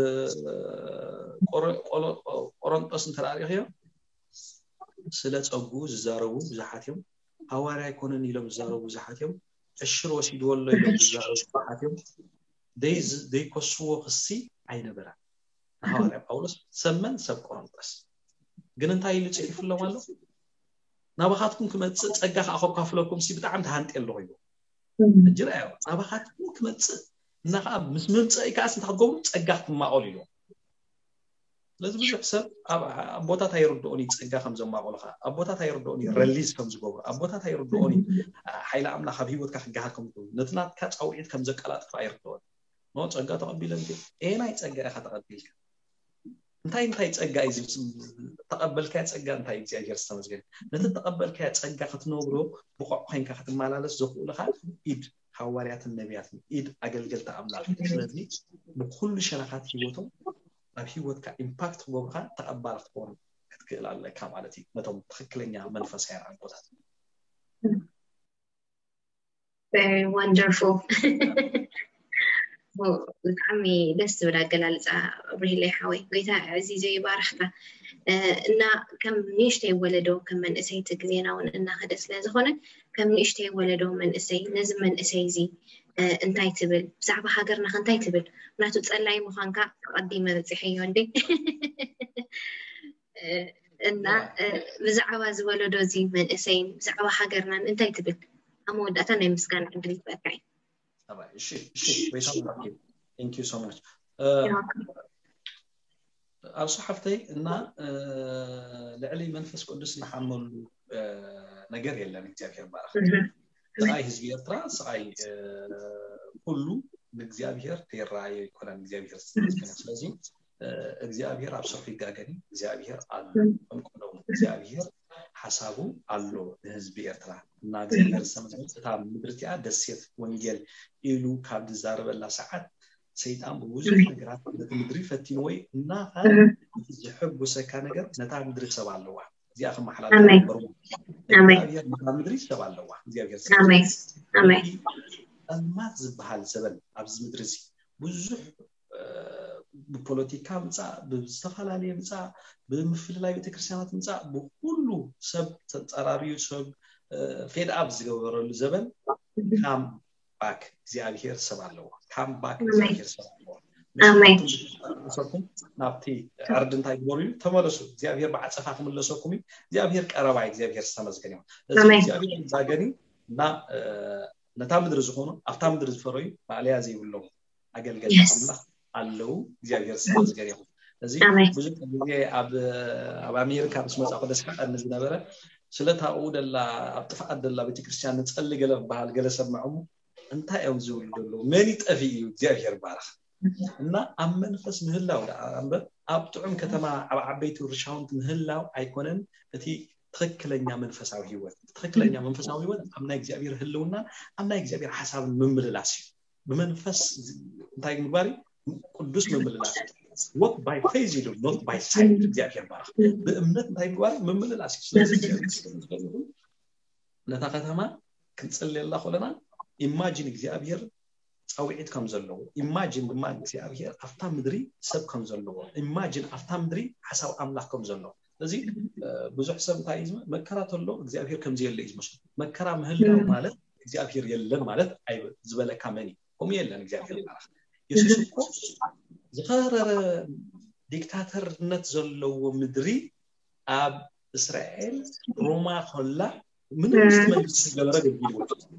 قرن أصلا ترى هي سلة أبو زارو زحاتهم هوارا يكونن يلهم زارو زحاتهم الشر وسيد ولا يلهم زارو زحاتهم دي كسوة خصي عين برا هوارا أولس سمن سب قرن بس جننتاي اللي تعرف الله ماله نبخاتكم كم تسجح أخوك كفلكم سي بتعمد هانت اللي هو الجرأة نبخاتكم كم نقاب مسمن تسأي كاس تحققون تسجحكم ما أوليهم لازم يحسب أبوتا تيردوني تسجح خمسة ما أولها أبوتا تيردوني ريليز خمسة جوبر أبوتا تيردوني حيل عمل خبيبوت كحجحكم نتنا كات أو إيد خمسة كلات فايردون ما تسجح تقبلن كده إيه ما يتسجح خطأ انتي تسجى إذا تقبل كات تسجى انتي تسجى جرس تمزجين نتتقبل كات تسجى ختنوبرو بقى حين كختم مالالس زقوا لها إيد حواريات النبيات إيد أجل تعمل لذي بكل شركات هيوتهم هيوت كإمباكت جوبها تقبل تكون كتقول على كام عادتي متى تخكلني منفس عن قدرات. Very wonderful. عمي دست ولا جلالة أبرهلي حوي قيتها عزيزي بارحة إن كم نيشتي ولدو كم من أسيتك زينا وإن خدس لازخونة كم نيشتي ولدو من أسي نزم من أسيزي انتاي تبل بسعب حاجرنا خنتاي تبل ونحتو تسألي مخانكا قديمة تسيحيون دي إن بزعوا زولدو زي من أسين بزعوا حاجرنا انتاي تبل أمود أتاني مسكان عندي بأكاين Thank you so much. أرصحفتي إن لعلي منفس قدس نحمل نجار يلا نكتير بارخ. سعي هزبير ترى سعي كله نكتير تيراي كلنا نكتير لازم نكتير أبصر في جاكني نكتير على نكتير حسابه على هزبير ترى نكتير سمعت تام مدرتي دسيت ونجيل إلو كابد زارب الله ساعات سيدان بوجود نجارات مدري فتينوي نافع يحب وسكان نجار نتاع مدري سبع اللوح دي آخر محلات برو نجار مدري سبع اللوح دي أبير أما زبها السبب أبز مدرسي بوجود ببوليتيكا مصا بستفعلاليه مصا بمفللاي ቤተክርስቲያናት مصا بكل سب تطراريو سب فيد اب زغبرلو زبن كام باك እግዚአብሔር ሰባለው كام باك እግዚአብሔር ሰባለው አሜን ሰኩም ናብቲ አርድንታይ ግቦሪ ተመለሱ እግዚአብሔር ባዓጸፋኩም ለሰኩም እግዚአብሔር ቀረባ እግዚአብሔር ተመስገን ነው ስለዚህ እግዚአብሔር ዛገኒ እና ነታ ምድር ዝሆኑ አፍታ ምድር ዝፈረዩ ባሊያ ዘይብለው አገልገል አምላክ አለው እግዚአብሔር ተመስገን ነው ስለዚህ ብዙ ጊዜ አብ አሜሪካ መስመጻ ወደስካ እንዝ ነበረ ስለታው ደላ አጥፋት ደላ ቤተክርስቲያን ንጸል ገለፍ ባህል ገለሰማው እንታይ ያው ዝውልሎ መኒ ጠፊ እግዚአብሔር ባረክ እና አመንፈስ ምህላው አምበ አብጥዑም ከተማ አባቤቱ ርሻውንት ምህላው አይኮነን እቲ ትክክለኛ መንፈሳዊ ህይወት አምና እግዚአብሔር ህልውና አምና እግዚአብሔር ሐሳብን መምልላስ በመንፈስ እንታይ ግባሪ ቅዱስ መምልላስ what by faith you do not by sight እግዚአብሔር ባረክ በእምነት እንታይ ግባሪ መምልላስ ስለዚህ ለታ ከተማ ክንጽልላ ሆለና ኢማጂን እግዚአብሔር ጻውዒት ከም ዘለዎ ኢማጂን ድማ እግዚአብሔር አፍታ ምድሪ ሰብ ከም ዘለዎ ኢማጂን አፍታ ምድሪ ሐሳብ አምላክ ከም ዘለዎ ስለዚህ ብዙሕ ሰብ ታይዝመ መከራ ተሎ እግዚአብሔር ከም ዘየለ ይመስል መከራ ምህላው ማለት እግዚአብሔር የለን ማለት አይ ዝበለካ መኒ ቆም የለን እግዚአብሔር ባረክ ኢየሱስ እኮ ዝፈረረ ዲክታተርነት ዘለዎ ምድሪ አብ እስራኤል ሮማ ሆላ ምን መንግስት ገበረ ገቢል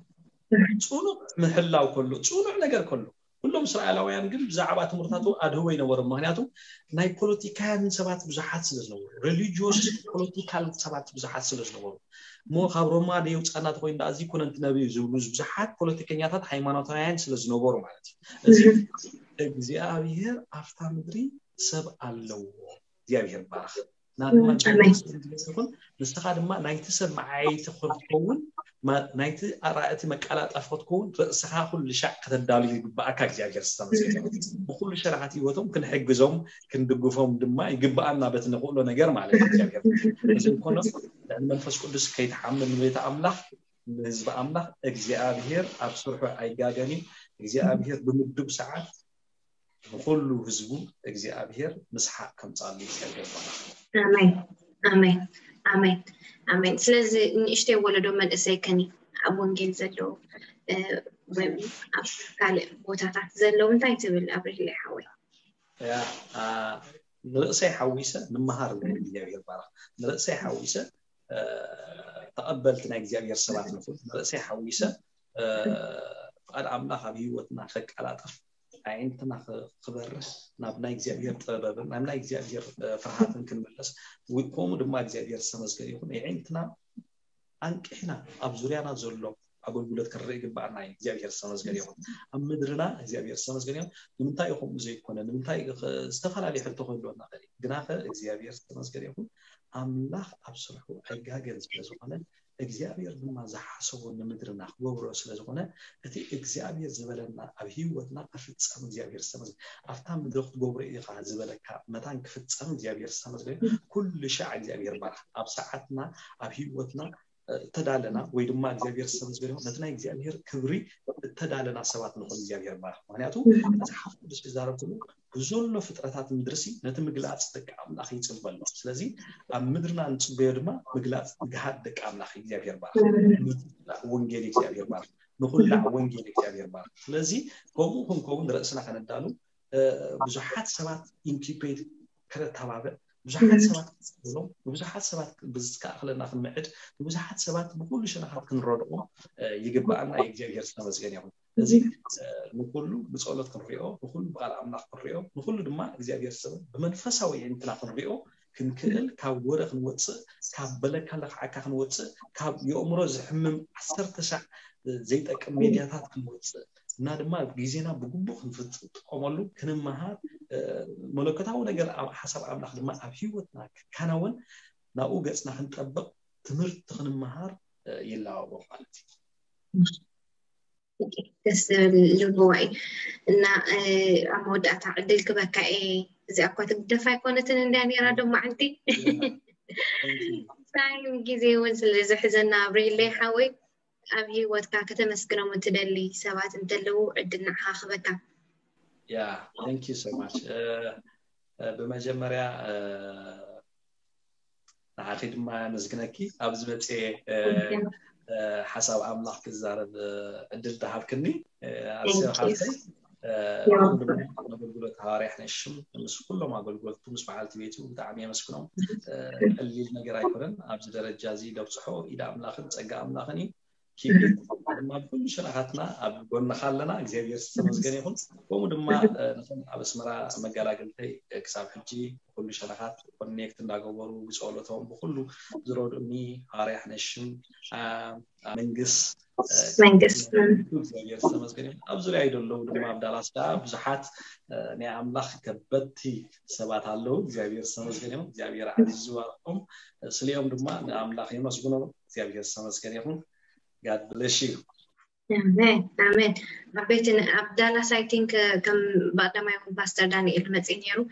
ጽኑ መህላው ኩሉ ጽኑ ነገር ኩሉ ሁሉም እስራኤላውያን ግን ብዛዕባ ትምርታቱ አድህው ይነበሩ ምክንያቱም ናይ ፖለቲካን ሰባት ብዙሓት ስለዝነበሩ ሪሊጂየስ ፖለቲካል ሰባት ብዙሓት ስለዝነበሩ ሞ ካብ ሮማ ደው ጻናት ኮይን ዳዚ ኩነንት ነብይ ዝብሉ ብዙሓት ፖለቲከኛታት ሃይማኖታውያን ስለዝነበሩ ማለት እዚ እግዚአብሔር አፍታ ምድሪ ሰብ አለው እግዚአብሔር ባረክ ናድማ ጀነስን ንስተኻድማ ናይቲ ሰብ ማዓይቲ ኾልኮውን ናይቲ አራእቲ መቃላጣፍት ኮውን ርእስኻ ኩሉ ሻዕ ከተዳሉ ይግባአካ እግዚአብሔር ዝተመስገነ በኩሉ ሸራዓት ይወቶም ክንሕግዞም ክንድግፎም ድማ ይግባአና በትንቆሎ ነገር ማለት እግዚአብሔር እዚ ኮኖ መንፈስ ቅዱስ ከይተሐመል ቤተ አምላክ ህዝብ አምላክ እግዚአብሔር አብስርሑ አይጋገኒ እግዚአብሔር በምድብ ሰዓት በኩሉ ህዝቡ እግዚአብሔር መስሐቅ ከምጻል ይገባና አሜን አሜን አሜን አሜን ስለዚህ ንሽቴ ወለዶ መልእሰይ ከኒ ኣብ ወንጌል ዘሎ ወይም ኣብ ካልእ ቦታታት ዘሎ እንታይ ትብል ኣብሪል ሓወይ ያ ንርእሰይ ሓዊሰ ንምሃር እግዚአብሔር ባረክ ንርእሰይ ሓዊሰ ተቀበልት ናይ እግዚአብሔር ሰባት ንኹል ንርእሰይ ሓዊሰ ፍቃድ አምላክ ኣብ ህይወትና ከቃላጥፍ አይንተና خبرስ ናብ ናይ እግዚአብሔር ጥበብ ናብ ናይ እግዚአብሔር ፍርሃትን ክንመለስ ወይቆም ድማ እግዚአብሔር ተመስገን ይሁን አይንተና አንቂና ኣብ ዙርያና ዘሎ አገልግሎት ከርኢ ግባና እግዚአብሔር ተመስገን ይሁን ኣብ ምድርና እግዚአብሔር ተመስገን ይሁን ንምንታይ ይኹም ዘይኮነ ንምንታይ ዝተፈላልይ ሕልቶ ኮይሎና ቀሪ ግናኸ እግዚአብሔር ተመስገን ይሁን አምላክ ኣብ ስርሑ አይጋገን ስለዝኾነ እግዚአብሔር ድማ ዝሓሰቦ ንምድርና ወብሮ ስለዝኾነ እቲ እግዚአብሔር ዝበለና ኣብ ህይወትና ክፍጸም እግዚአብሔር ተመስገን አፍታ ምድር ጎብሮ ኢኻ ዝበለካ መታን ክፍጸም እግዚአብሔር ተመስገን ኩሉ ሻዕ እግዚአብሔር ባረክ ኣብ ሰዓትና ኣብ ህይወትና ተዳለና ወይ ድማ እግዚአብሔር ተመስገን ነትና እግዚአብሔር ክብሪ ተዳለና ሰባት ነው እግዚአብሔር ባረክ ምክንያቱ መጽሐፍ ቅዱስ ይዛረብኩ ብዙሎ ፍጥረታት ምድርሲ ነቲ ምግላጽ ደቂ አምላክ ይጽበሉ ስለዚህ ኣብ ምድርና እንጽበዩ ድማ ምግላጽ ገሃድ ደቂ አምላክ እግዚአብሔር ባረክ ወንጌል እግዚአብሔር ባረክ ንኹላ ወንጌል እግዚአብሔር ባረክ ስለዚህ ኮሙ ርእስና ከነዳሉ ብዙሓት ሰባት ኢንኩቤት ከተባበ ብዙሓት ሰባት ብሎም ብዙሓት ሰባት ብዝካኽለና ክንምዕድ ብዙሓት ሰባት ብኩሉ ሸነኻት ክንረድቁ ይግባአና የእግዚአብሔር ተመስገን ይሁን እዚ ንኩሉ ብጸሎት ክንሪኦ ንኩሉ በቃል አምላክ ክንሪኦ ንኩሉ ድማ እግዚአብሔር ሰብ በመንፈሳዊ እንትና ክንሪኦ ክንክእል ካብ ወረ ክንወጽእ ካብ በለካለ ሓካ ክንወጽእ ካብ የእምሮ ዝሕምም 10 ሰዓት ዘይጠቅም ሜዲያታት ክንወጽእ እና ድማ ጊዜና በጉቡእ ክንፍጽመሉ ክንመሃር መለከታው ነገር ሐሳብ አምላክ ድማ ኣብ ህይወትና ካናውን ናኡ ገጽና ክንጠብቅ ትምህርት ክንመሃር ይላወቅ ማለት ደስ ልቦይ እና አሞዳታ ዕድል ክበካኤ እዚ እኳ ትግደፋ ይኮነትን እንዲያኔራ ደሞ ዓንቲ ታይም ጊዜ ወን ስለዝሕዘና ኣብሪለይ ሓወይ ኣብ ህይወትካ ከተመስግኖም እንትደሊ ሰባት እንተለው ዕድልና ሓኽበካ Yeah, thank you so much. بمجمريا نعرف ما مزجنكي أبز بتي حسب أملاح كزارب عدل تهابكني أسير حالتي نقول تهاريح نشم مس كله ما قول تمس بعالتي بيتو دعمي مسكنهم اللي نقرأ يقولن أبز درجة زي لو صحوا إذا أملاخن تسقى أملاخني كيف ما بكل شرحاتنا قلنا خلنا إجابة سمزجني هون ومدما نحن أبسمرا مجالاقلتي كسب حجي كل شرحات كونيكت نلاقوبرو بسؤالاتهم بكله زرود أمي هاريح نشم منجس إجابة سمزجني أبزر أيضا لو دما بدالاس دا بزحات نعم لخ كبتي سبات هالو إجابة سمزجني إجابة عزيزوارهم سليم دما نعم لخ يمسكونه إجابة سمزجني هون God bless you. Amen. Abetin Abdallah, I think come بعد ما يكون باستر دانيال متزينيرو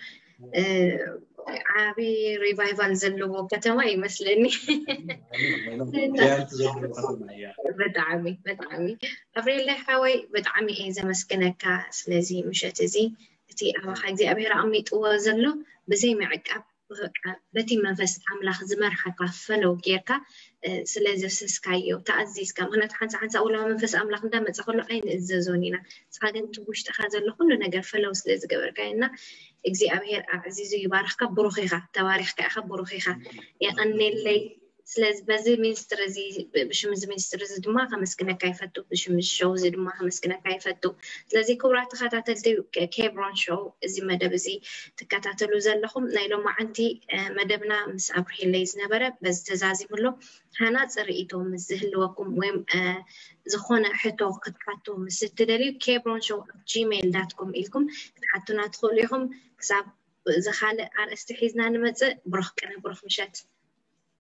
عابي revival زلوا كتما يمثلني. بدعمي. أفريل له حوي بدعمي إذا مسكنك سلزي مشتزي تي أبا حاجي أبي رأمي توازلوا بزي معك بتي منفس أملاخ زمر حقا فلو جيركا سلازي سسكايو تعزيز كم هنا حنسا أولا منفس أملاخ دام تقولوا أين الزازونينا ساقن تبوش تخاذر كله نقر فلو سلازي قبر كاينا إجزي أبهير عزيزو يبارخك بروخيخا تواريخك أخب بروخيخا يعني اللي سلاز بزي مينسترزي بشمز مينسترزي دما خمسكنا كيفتو بشمز شوزي دما خمسكنا كيفتو سلازي كورا تخاتاتلتي كيبرون شو زي مدبزي تكاتاتلو زلخم نايلو ما عندي مدبنا مس أبرهي الليز نبرة بس تزازي ملو هانا تريتو مزهلوكم ويم زخونا حتو قطعتو مستدلي كيبرون شو gmail.com إلكم حتى ندخل لهم كسب زخالة على استحيزنا نمزة بروح مشات